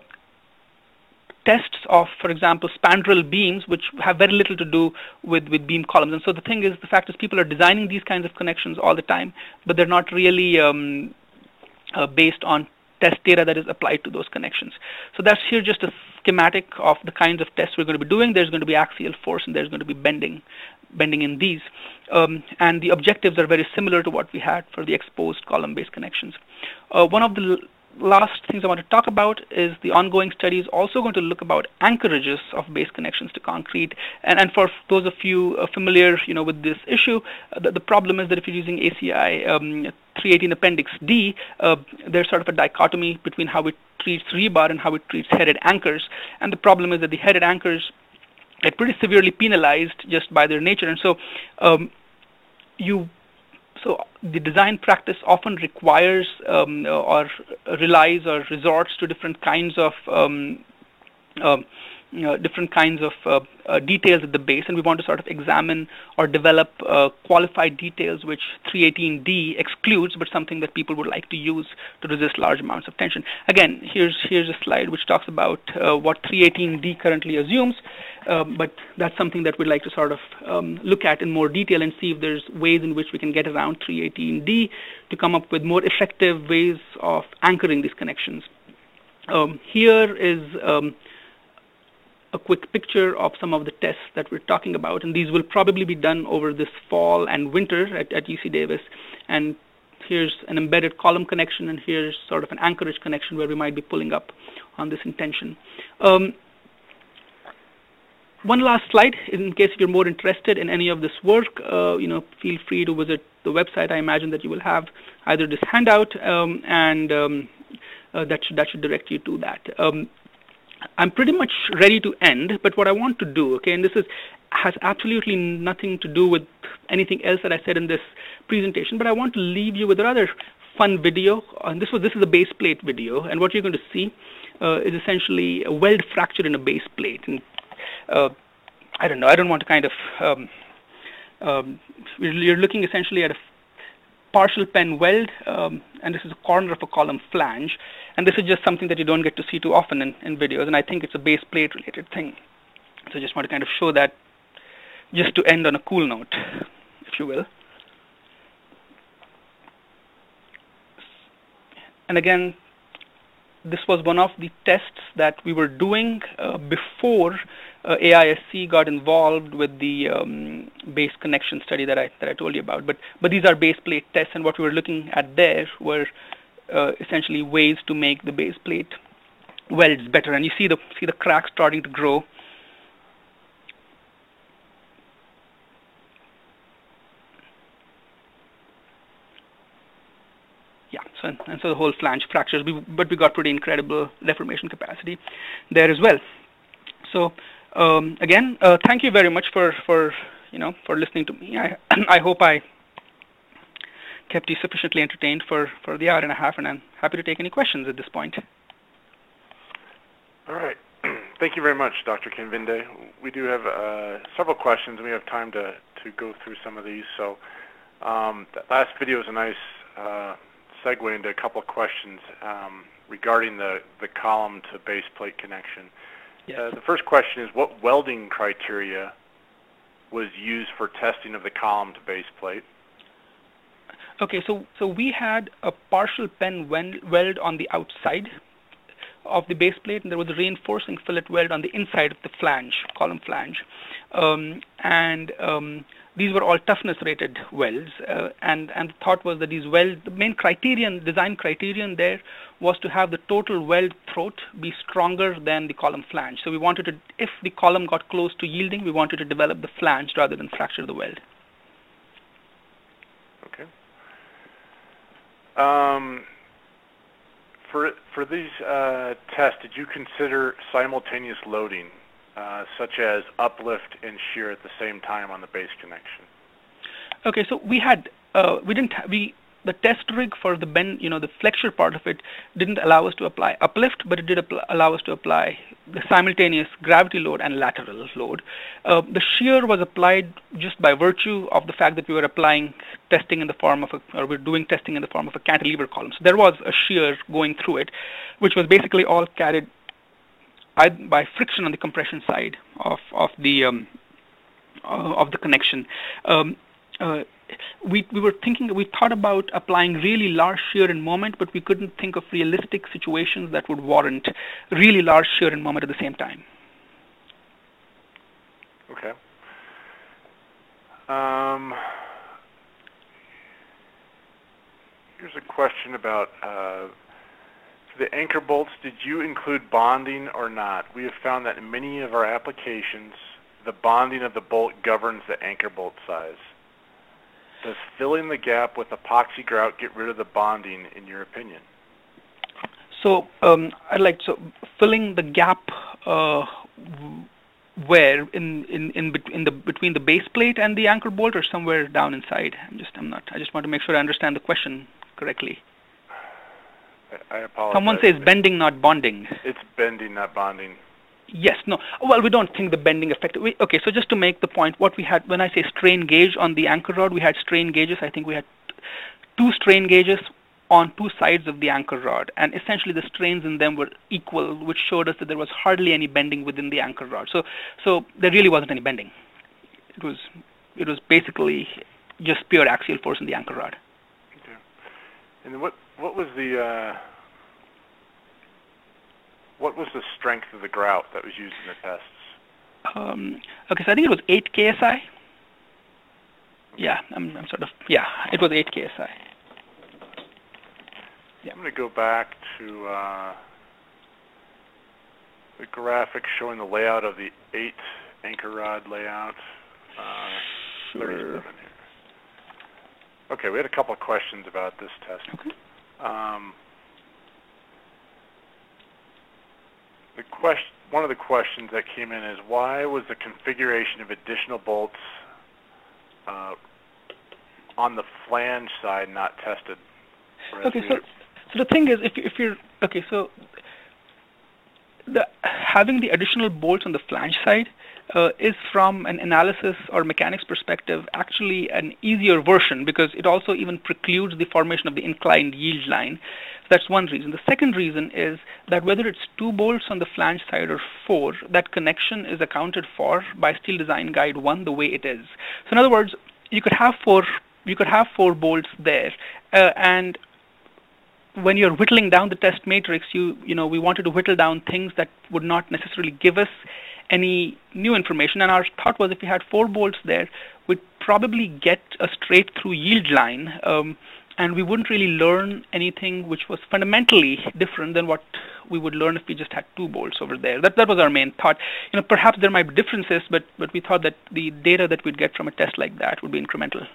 tests of, for example, spandrel beams, which have very little to do with with beam columns. And so the thing is, the fact is, people are designing these kinds of connections all the time, but they're not really um, uh, based on test data that is applied to those connections. So that's here just a schematic of the kinds of tests we're going to be doing. There's going to be axial force and there's going to be bending bending in these. Um, and the objectives are very similar to what we had for the exposed column-based connections. Uh, one of the last things I want to talk about is the ongoing study is also going to look about anchorages of base connections to concrete. And, and for those of you uh, familiar you know, with this issue, uh, the, the problem is that if you're using A C I um, three eighteen Appendix D, uh, there's sort of a dichotomy between how it treats rebar and how it treats headed anchors. And the problem is that the headed anchors get pretty severely penalized just by their nature. And so um, you So the design practice often requires um, or relies or resorts to different kinds of um, uh, you know, different kinds of uh, uh, details at the base, and we want to sort of examine or develop uh, qualified details which three eighteen D excludes, but something that people would like to use to resist large amounts of tension. Again, here's here's a slide which talks about uh, what three eighteen D currently assumes, um, but that's something that we'd like to sort of um, look at in more detail and see if there's ways in which we can get around three eighteen D to come up with more effective ways of anchoring these connections. Um, here is um, a quick picture of some of the tests that we're talking about, and these will probably be done over this fall and winter at, at U C Davis. And here's an embedded column connection, and here's sort of an anchorage connection where we might be pulling up on this intention. Um, one last slide, in case if you're more interested in any of this work, uh, you know, feel free to visit the website. I imagine that you will have either this handout, um, and um, uh, that should that should direct you to that. Um, I'm pretty much ready to end, but what I want to do, okay, and this is has absolutely nothing to do with anything else that I said in this presentation, but I want to leave you with another fun video. And this was this is a base plate video, and what you're going to see uh, is essentially a weld fracture in a base plate. And uh, I don't know, I don't want to kind of um, um, you're looking essentially at a partial pen weld, um, and this is a corner of a column flange, and this is just something that you don't get to see too often in, in videos, and I think it's a base plate related thing. So I just want to kind of show that just to end on a cool note, if you will. and again, this was one of the tests that we were doing uh, before uh, A I S C got involved with the um, base connection study that I that I told you about. But but these are base plate tests, and what we were looking at there were uh, essentially ways to make the base plate welds better. And you see the see the cracks starting to grow. Yeah, so and, and so the whole flange fractures, we, but we got pretty incredible deformation capacity there as well. So um, again, uh, thank you very much for for you know for listening to me. I I hope I kept you sufficiently entertained for for the hour and a half, and I'm happy to take any questions at this point. All right, thank you very much, Doctor Kinvinde. We do have uh, several questions, and we have time to to go through some of these. So um, that last video is a nice Uh, segue into a couple of questions um, regarding the, the column to base plate connection. Yes. Uh, the first question is, what welding criteria was used for testing of the column to base plate? Okay, so so we had a partial pen weld on the outside of the base plate, and there was a reinforcing fillet weld on the inside of the flange, column flange. Um, and um, these were all toughness rated welds, uh, and, and the thought was that these welds, the main criterion, design criterion there was to have the total weld throat be stronger than the column flange. So we wanted to, if the column got close to yielding, we wanted to develop the flange rather than fracture the weld. Okay. Um, for, for these uh, tests, did you consider simultaneous loading? Uh, such as uplift and shear at the same time on the base connection? Okay, so we had uh, we didn't ha we the test rig for the bend, you know, the flexure part of it didn't allow us to apply uplift, but it did allow us to apply the simultaneous gravity load and lateral load. Uh, the shear was applied just by virtue of the fact that we were applying testing in the form of a, or we we're doing testing in the form of a cantilever column. So there was a shear going through it, which was basically all carried by friction on the compression side of of the um, uh, of the connection. Um, uh, we we were thinking we thought about applying really large shear in moment, but we couldn't think of realistic situations that would warrant really large shear in moment at the same time. Okay. Um, here's a question about. Uh, The anchor bolts, did you include bonding or not? We have found that in many of our applications, the bonding of the bolt governs the anchor bolt size. Does filling the gap with epoxy grout get rid of the bonding, in your opinion? So, um, I'd like so filling the gap uh, where in in in, in the between the base plate and the anchor bolt, or somewhere down inside. I'm just I'm not. I just want to make sure I understand the question correctly. I apologize. Someone says bending, not bonding. It's bending, not bonding. Yes, no. Well, we don't think the bending affected. We, okay, so just to make the point, what we had, when I say strain gauge on the anchor rod, we had strain gauges. I think we had two strain gauges on two sides of the anchor rod, and essentially the strains in them were equal, which showed us that there was hardly any bending within the anchor rod. So, so there really wasn't any bending. It was, it was basically just pure axial force in the anchor rod. Okay. And what what was the uh, what was the strength of the grout that was used in the tests? Um, okay, so I think it was eight K S I. Yeah, I'm, I'm sort of, yeah, it was eight K S I. Yeah. I'm going to go back to uh, the graphic showing the layout of the eight anchor rod layout. Uh, sure. Okay, we had a couple of questions about this test. Okay. Um, the question, one of the questions that came in is, why was the configuration of additional bolts uh, on the flange side not tested? Okay, so so the thing is, if if you're okay, so the having the additional bolts on the flange side uh, is, from an analysis or mechanics perspective, actually an easier version, because it also even precludes the formation of the inclined yield line. So that's one reason. The second reason is that whether it's two bolts on the flange side or four, that connection is accounted for by Steel Design Guide one the way it is. So in other words, you could have four you could have four bolts there, uh, and when you're whittling down the test matrix, you you know we wanted to whittle down things that would not necessarily give us any new information. And our thought was if we had four bolts there, we'd probably get a straight through yield line, um, and we wouldn't really learn anything which was fundamentally different than what we would learn if we just had two bolts over there. That that was our main thought. You know, perhaps there might be differences, but but we thought that the data that we'd get from a test like that would be incremental.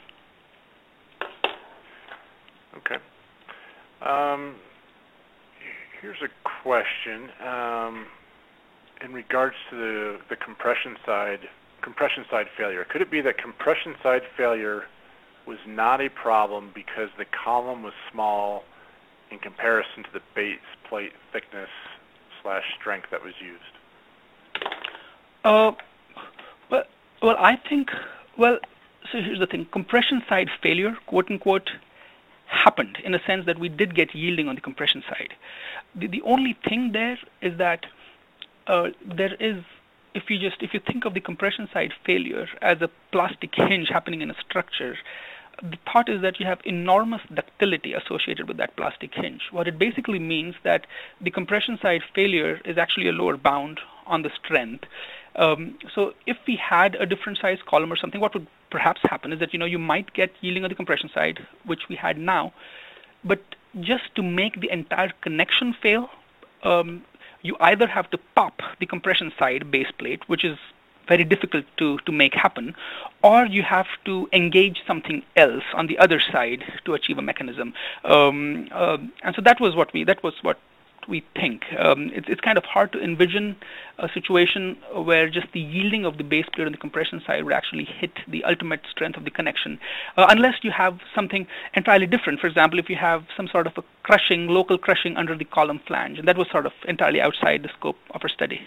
Okay. Um, here's a question. Um, in regards to the, the compression side, compression side failure, could it be that compression side failure was not a problem because the column was small in comparison to the base plate thickness slash strength that was used? Uh, well, well, I think, well, so here's the thing. Compression side failure, quote unquote, happened in a sense that we did get yielding on the compression side. The, the only thing there is that uh, there is, if you just, if you think of the compression side failure as a plastic hinge happening in a structure, the thought is that you have enormous ductility associated with that plastic hinge. What it basically means that the compression side failure is actually a lower bound on the strength. Um, so if we had a different size column or something, what would perhaps happen is that you know you might get yielding on the compression side, which we had now, but just to make the entire connection fail, um, you either have to pop the compression side base plate, which is very difficult to, to make happen, or you have to engage something else on the other side to achieve a mechanism. Um, uh, and so that was what we that was what we think. Um, it's, it's kind of hard to envision a situation where just the yielding of the base plate on the compression side would actually hit the ultimate strength of the connection, uh, unless you have something entirely different. For example, if you have some sort of a crushing, local crushing under the column flange, and that was sort of entirely outside the scope of our study.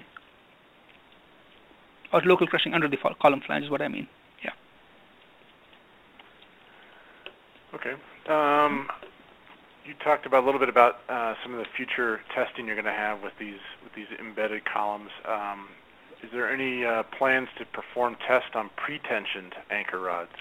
Or local crushing under the column flange is what I mean. Yeah. Okay. Um, you talked about a little bit about uh, some of the future testing you're going to have with these with these embedded columns. Um, is there any uh, plans to perform tests on pre-tensioned anchor rods?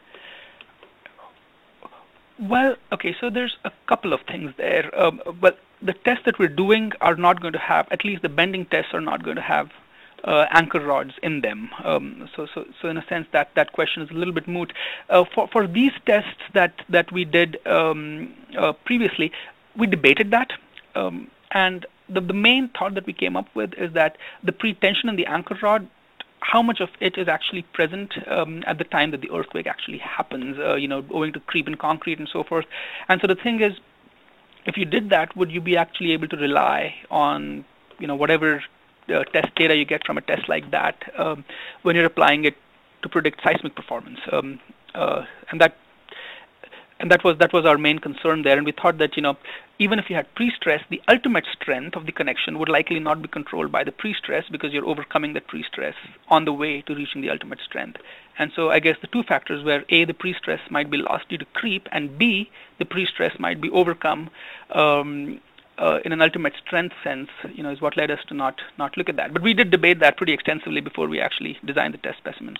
Well, okay. So there's a couple of things there. Um, but the tests that we're doing are not going to have, at least the bending tests are not going to have Uh, anchor rods in them. Um, so, so, so in a sense, that, that question is a little bit moot. Uh, for for these tests that that we did um, uh, previously, we debated that, um, and the the main thought that we came up with is that the pre-tension in the anchor rod, how much of it is actually present um, at the time that the earthquake actually happens? Uh, you know, owing to creep in concrete and so forth. And so the thing is, if you did that, would you be actually able to rely on, you know, whatever Uh, test data you get from a test like that um, when you're applying it to predict seismic performance, um, uh, and that and that was that was our main concern there. And we thought that you know even if you had pre-stress, the ultimate strength of the connection would likely not be controlled by the pre-stress because you're overcoming that pre-stress on the way to reaching the ultimate strength. And so I guess the two factors were A, the pre-stress might be lost due to creep, and B, the pre-stress might be overcome Um, Uh, in an ultimate strength sense, you know, is what led us to not not look at that. But we did debate that pretty extensively before we actually designed the test specimens.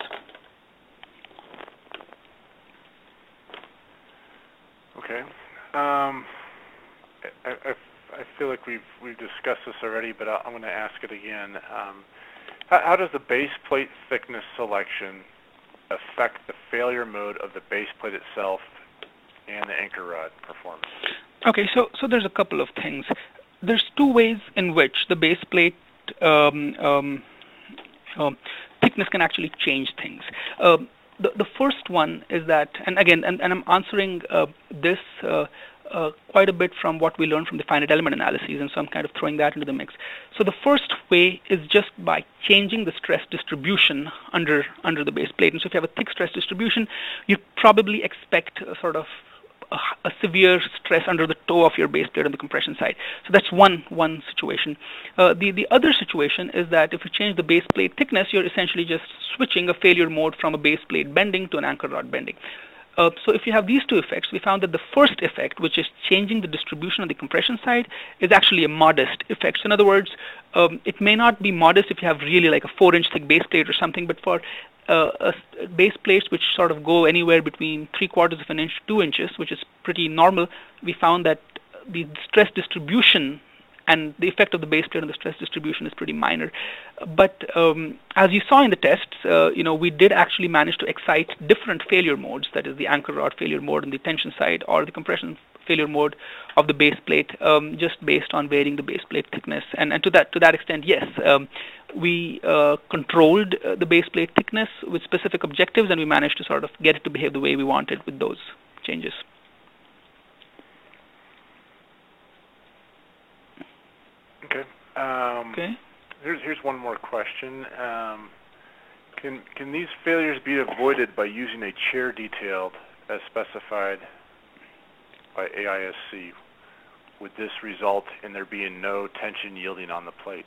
Okay. Um, I, I, I feel like we've we've discussed this already, but I'm going to ask it again. Um, how, how does the base plate thickness selection affect the failure mode of the base plate itself and the anchor rod performance? Okay, so so there's a couple of things. There's two ways in which the base plate um, um, um, thickness can actually change things. Uh, the the first one is that, and again, and, and I'm answering uh, this uh, uh, quite a bit from what we learned from the finite element analyses, and so I'm kind of throwing that into the mix. So the first way is just by changing the stress distribution under under the base plate. And so if you have a thick stress distribution, you probably expect a sort of A, a severe stress under the toe of your base plate on the compression side. So that's one one situation. Uh, the the other situation is that if you change the base plate thickness, you're essentially just switching a failure mode from a base plate bending to an anchor rod bending. Uh, so if you have these two effects, we found that the first effect, which is changing the distribution on the compression side, is actually a modest effect. So in other words, um, it may not be modest if you have really like a four-inch thick base plate or something, but for uh, a base plates which sort of go anywhere between three quarters of an inch to two inches, which is pretty normal, we found that the stress distribution and the effect of the base plate on the stress distribution is pretty minor. But um, as you saw in the tests, uh, you know, we did actually manage to excite different failure modes, that is the anchor rod failure mode on the tension side or the compression failure mode of the base plate, um, just based on varying the base plate thickness. And, and to that to that extent, yes, um, we uh, controlled uh, the base plate thickness with specific objectives, and we managed to sort of get it to behave the way we wanted with those changes. Okay. Um, okay. Here's here's one more question. Um, can can these failures be avoided by using a chair detailed as specified by A I S C? Would this result in there being no tension yielding on the plate?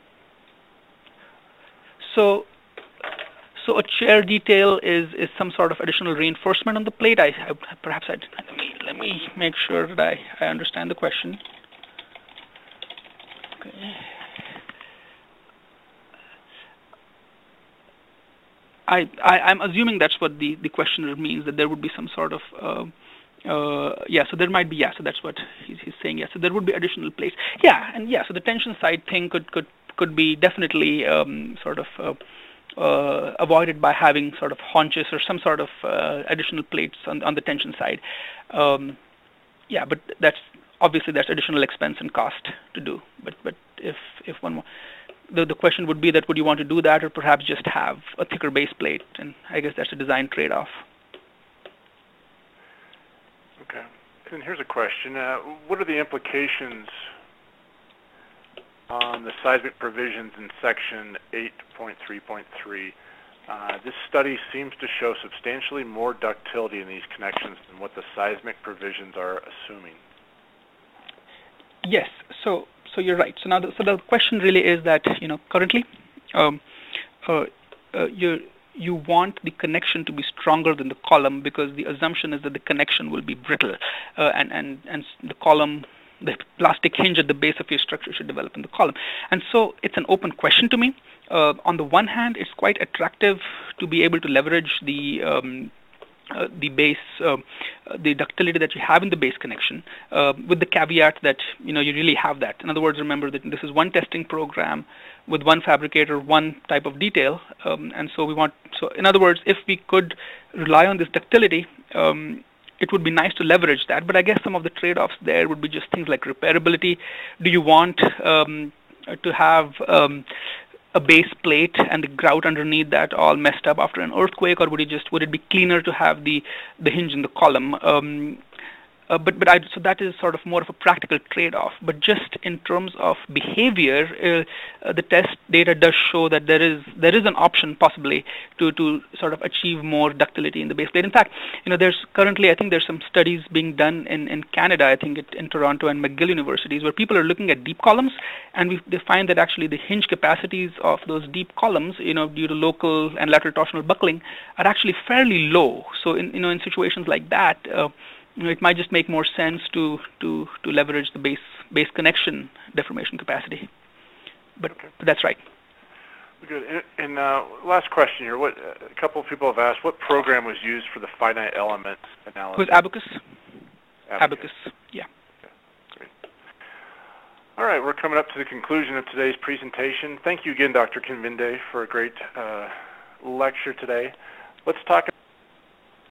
So, so a chair detail is is some sort of additional reinforcement on the plate. I, I perhaps I let me let me make sure that I I understand the question. Okay. I, I I'm assuming that's what the the questioner means, that there would be some sort of uh, uh, yeah. So there might be yeah. So that's what he's, he's saying. Yeah. So there would be additional plates. Yeah, and yeah. So the tension side thing could could could be definitely um, sort of uh, uh, avoided by having sort of haunches or some sort of uh, additional plates on on the tension side. Um, yeah, but that's obviously that's additional expense and cost to do. But but if if one more. The, the question would be that would you want to do that or perhaps just have a thicker base plate, and I guess that's a design trade-off. Okay. And here's a question. Uh, what are the implications on the seismic provisions in section eight point three point three? Uh, this study seems to show substantially more ductility in these connections than what the seismic provisions are assuming. Yes. So So you're right. So now, the, so the question really is that you know currently, um, uh, uh, you you want the connection to be stronger than the column because the assumption is that the connection will be brittle, uh, and and and the column, the plastic hinge at the base of your structure should develop in the column. And so it's an open question to me. Uh, on the one hand, it's quite attractive to be able to leverage the um, Uh, the base, uh, the ductility that you have in the base connection, uh, with the caveat that you know you really have that. In other words, remember that this is one testing program with one fabricator, one type of detail, um, and so we want. So, in other words, if we could rely on this ductility, um, it would be nice to leverage that. But I guess some of the trade-offs there would be just things like repairability. Do you want um, to have um, a base plate and the grout underneath that all messed up after an earthquake, or would it just would it be cleaner to have the the hinge in the column? Um, uh, but but I, so that is sort of more of a practical trade-off. But just in terms of behavior, uh, uh, the test data does show that there is there is an option possibly to to sort of achieve more ductility in the base plate. In fact, you know, there's currently I think there's some studies being done in in Canada, I think it, in Toronto and McGill universities, where people are looking at deep columns, and we they find that actually the hinge capacities of those deep columns, you know, due to local and lateral torsional buckling, are actually fairly low. So in you know in situations like that. Uh, You know, it might just make more sense to to to leverage the base base connection deformation capacity, but, okay. but that's right. Good. And, and uh, last question here: What uh, a couple of people have asked, what program was used for the finite element analysis? It was Abaqus. Abaqus. Abaqus. Yeah. Okay. Great. All right, we're coming up to the conclusion of today's presentation. Thank you again, Doctor Kinvinde, for a great uh, lecture today. Let's talk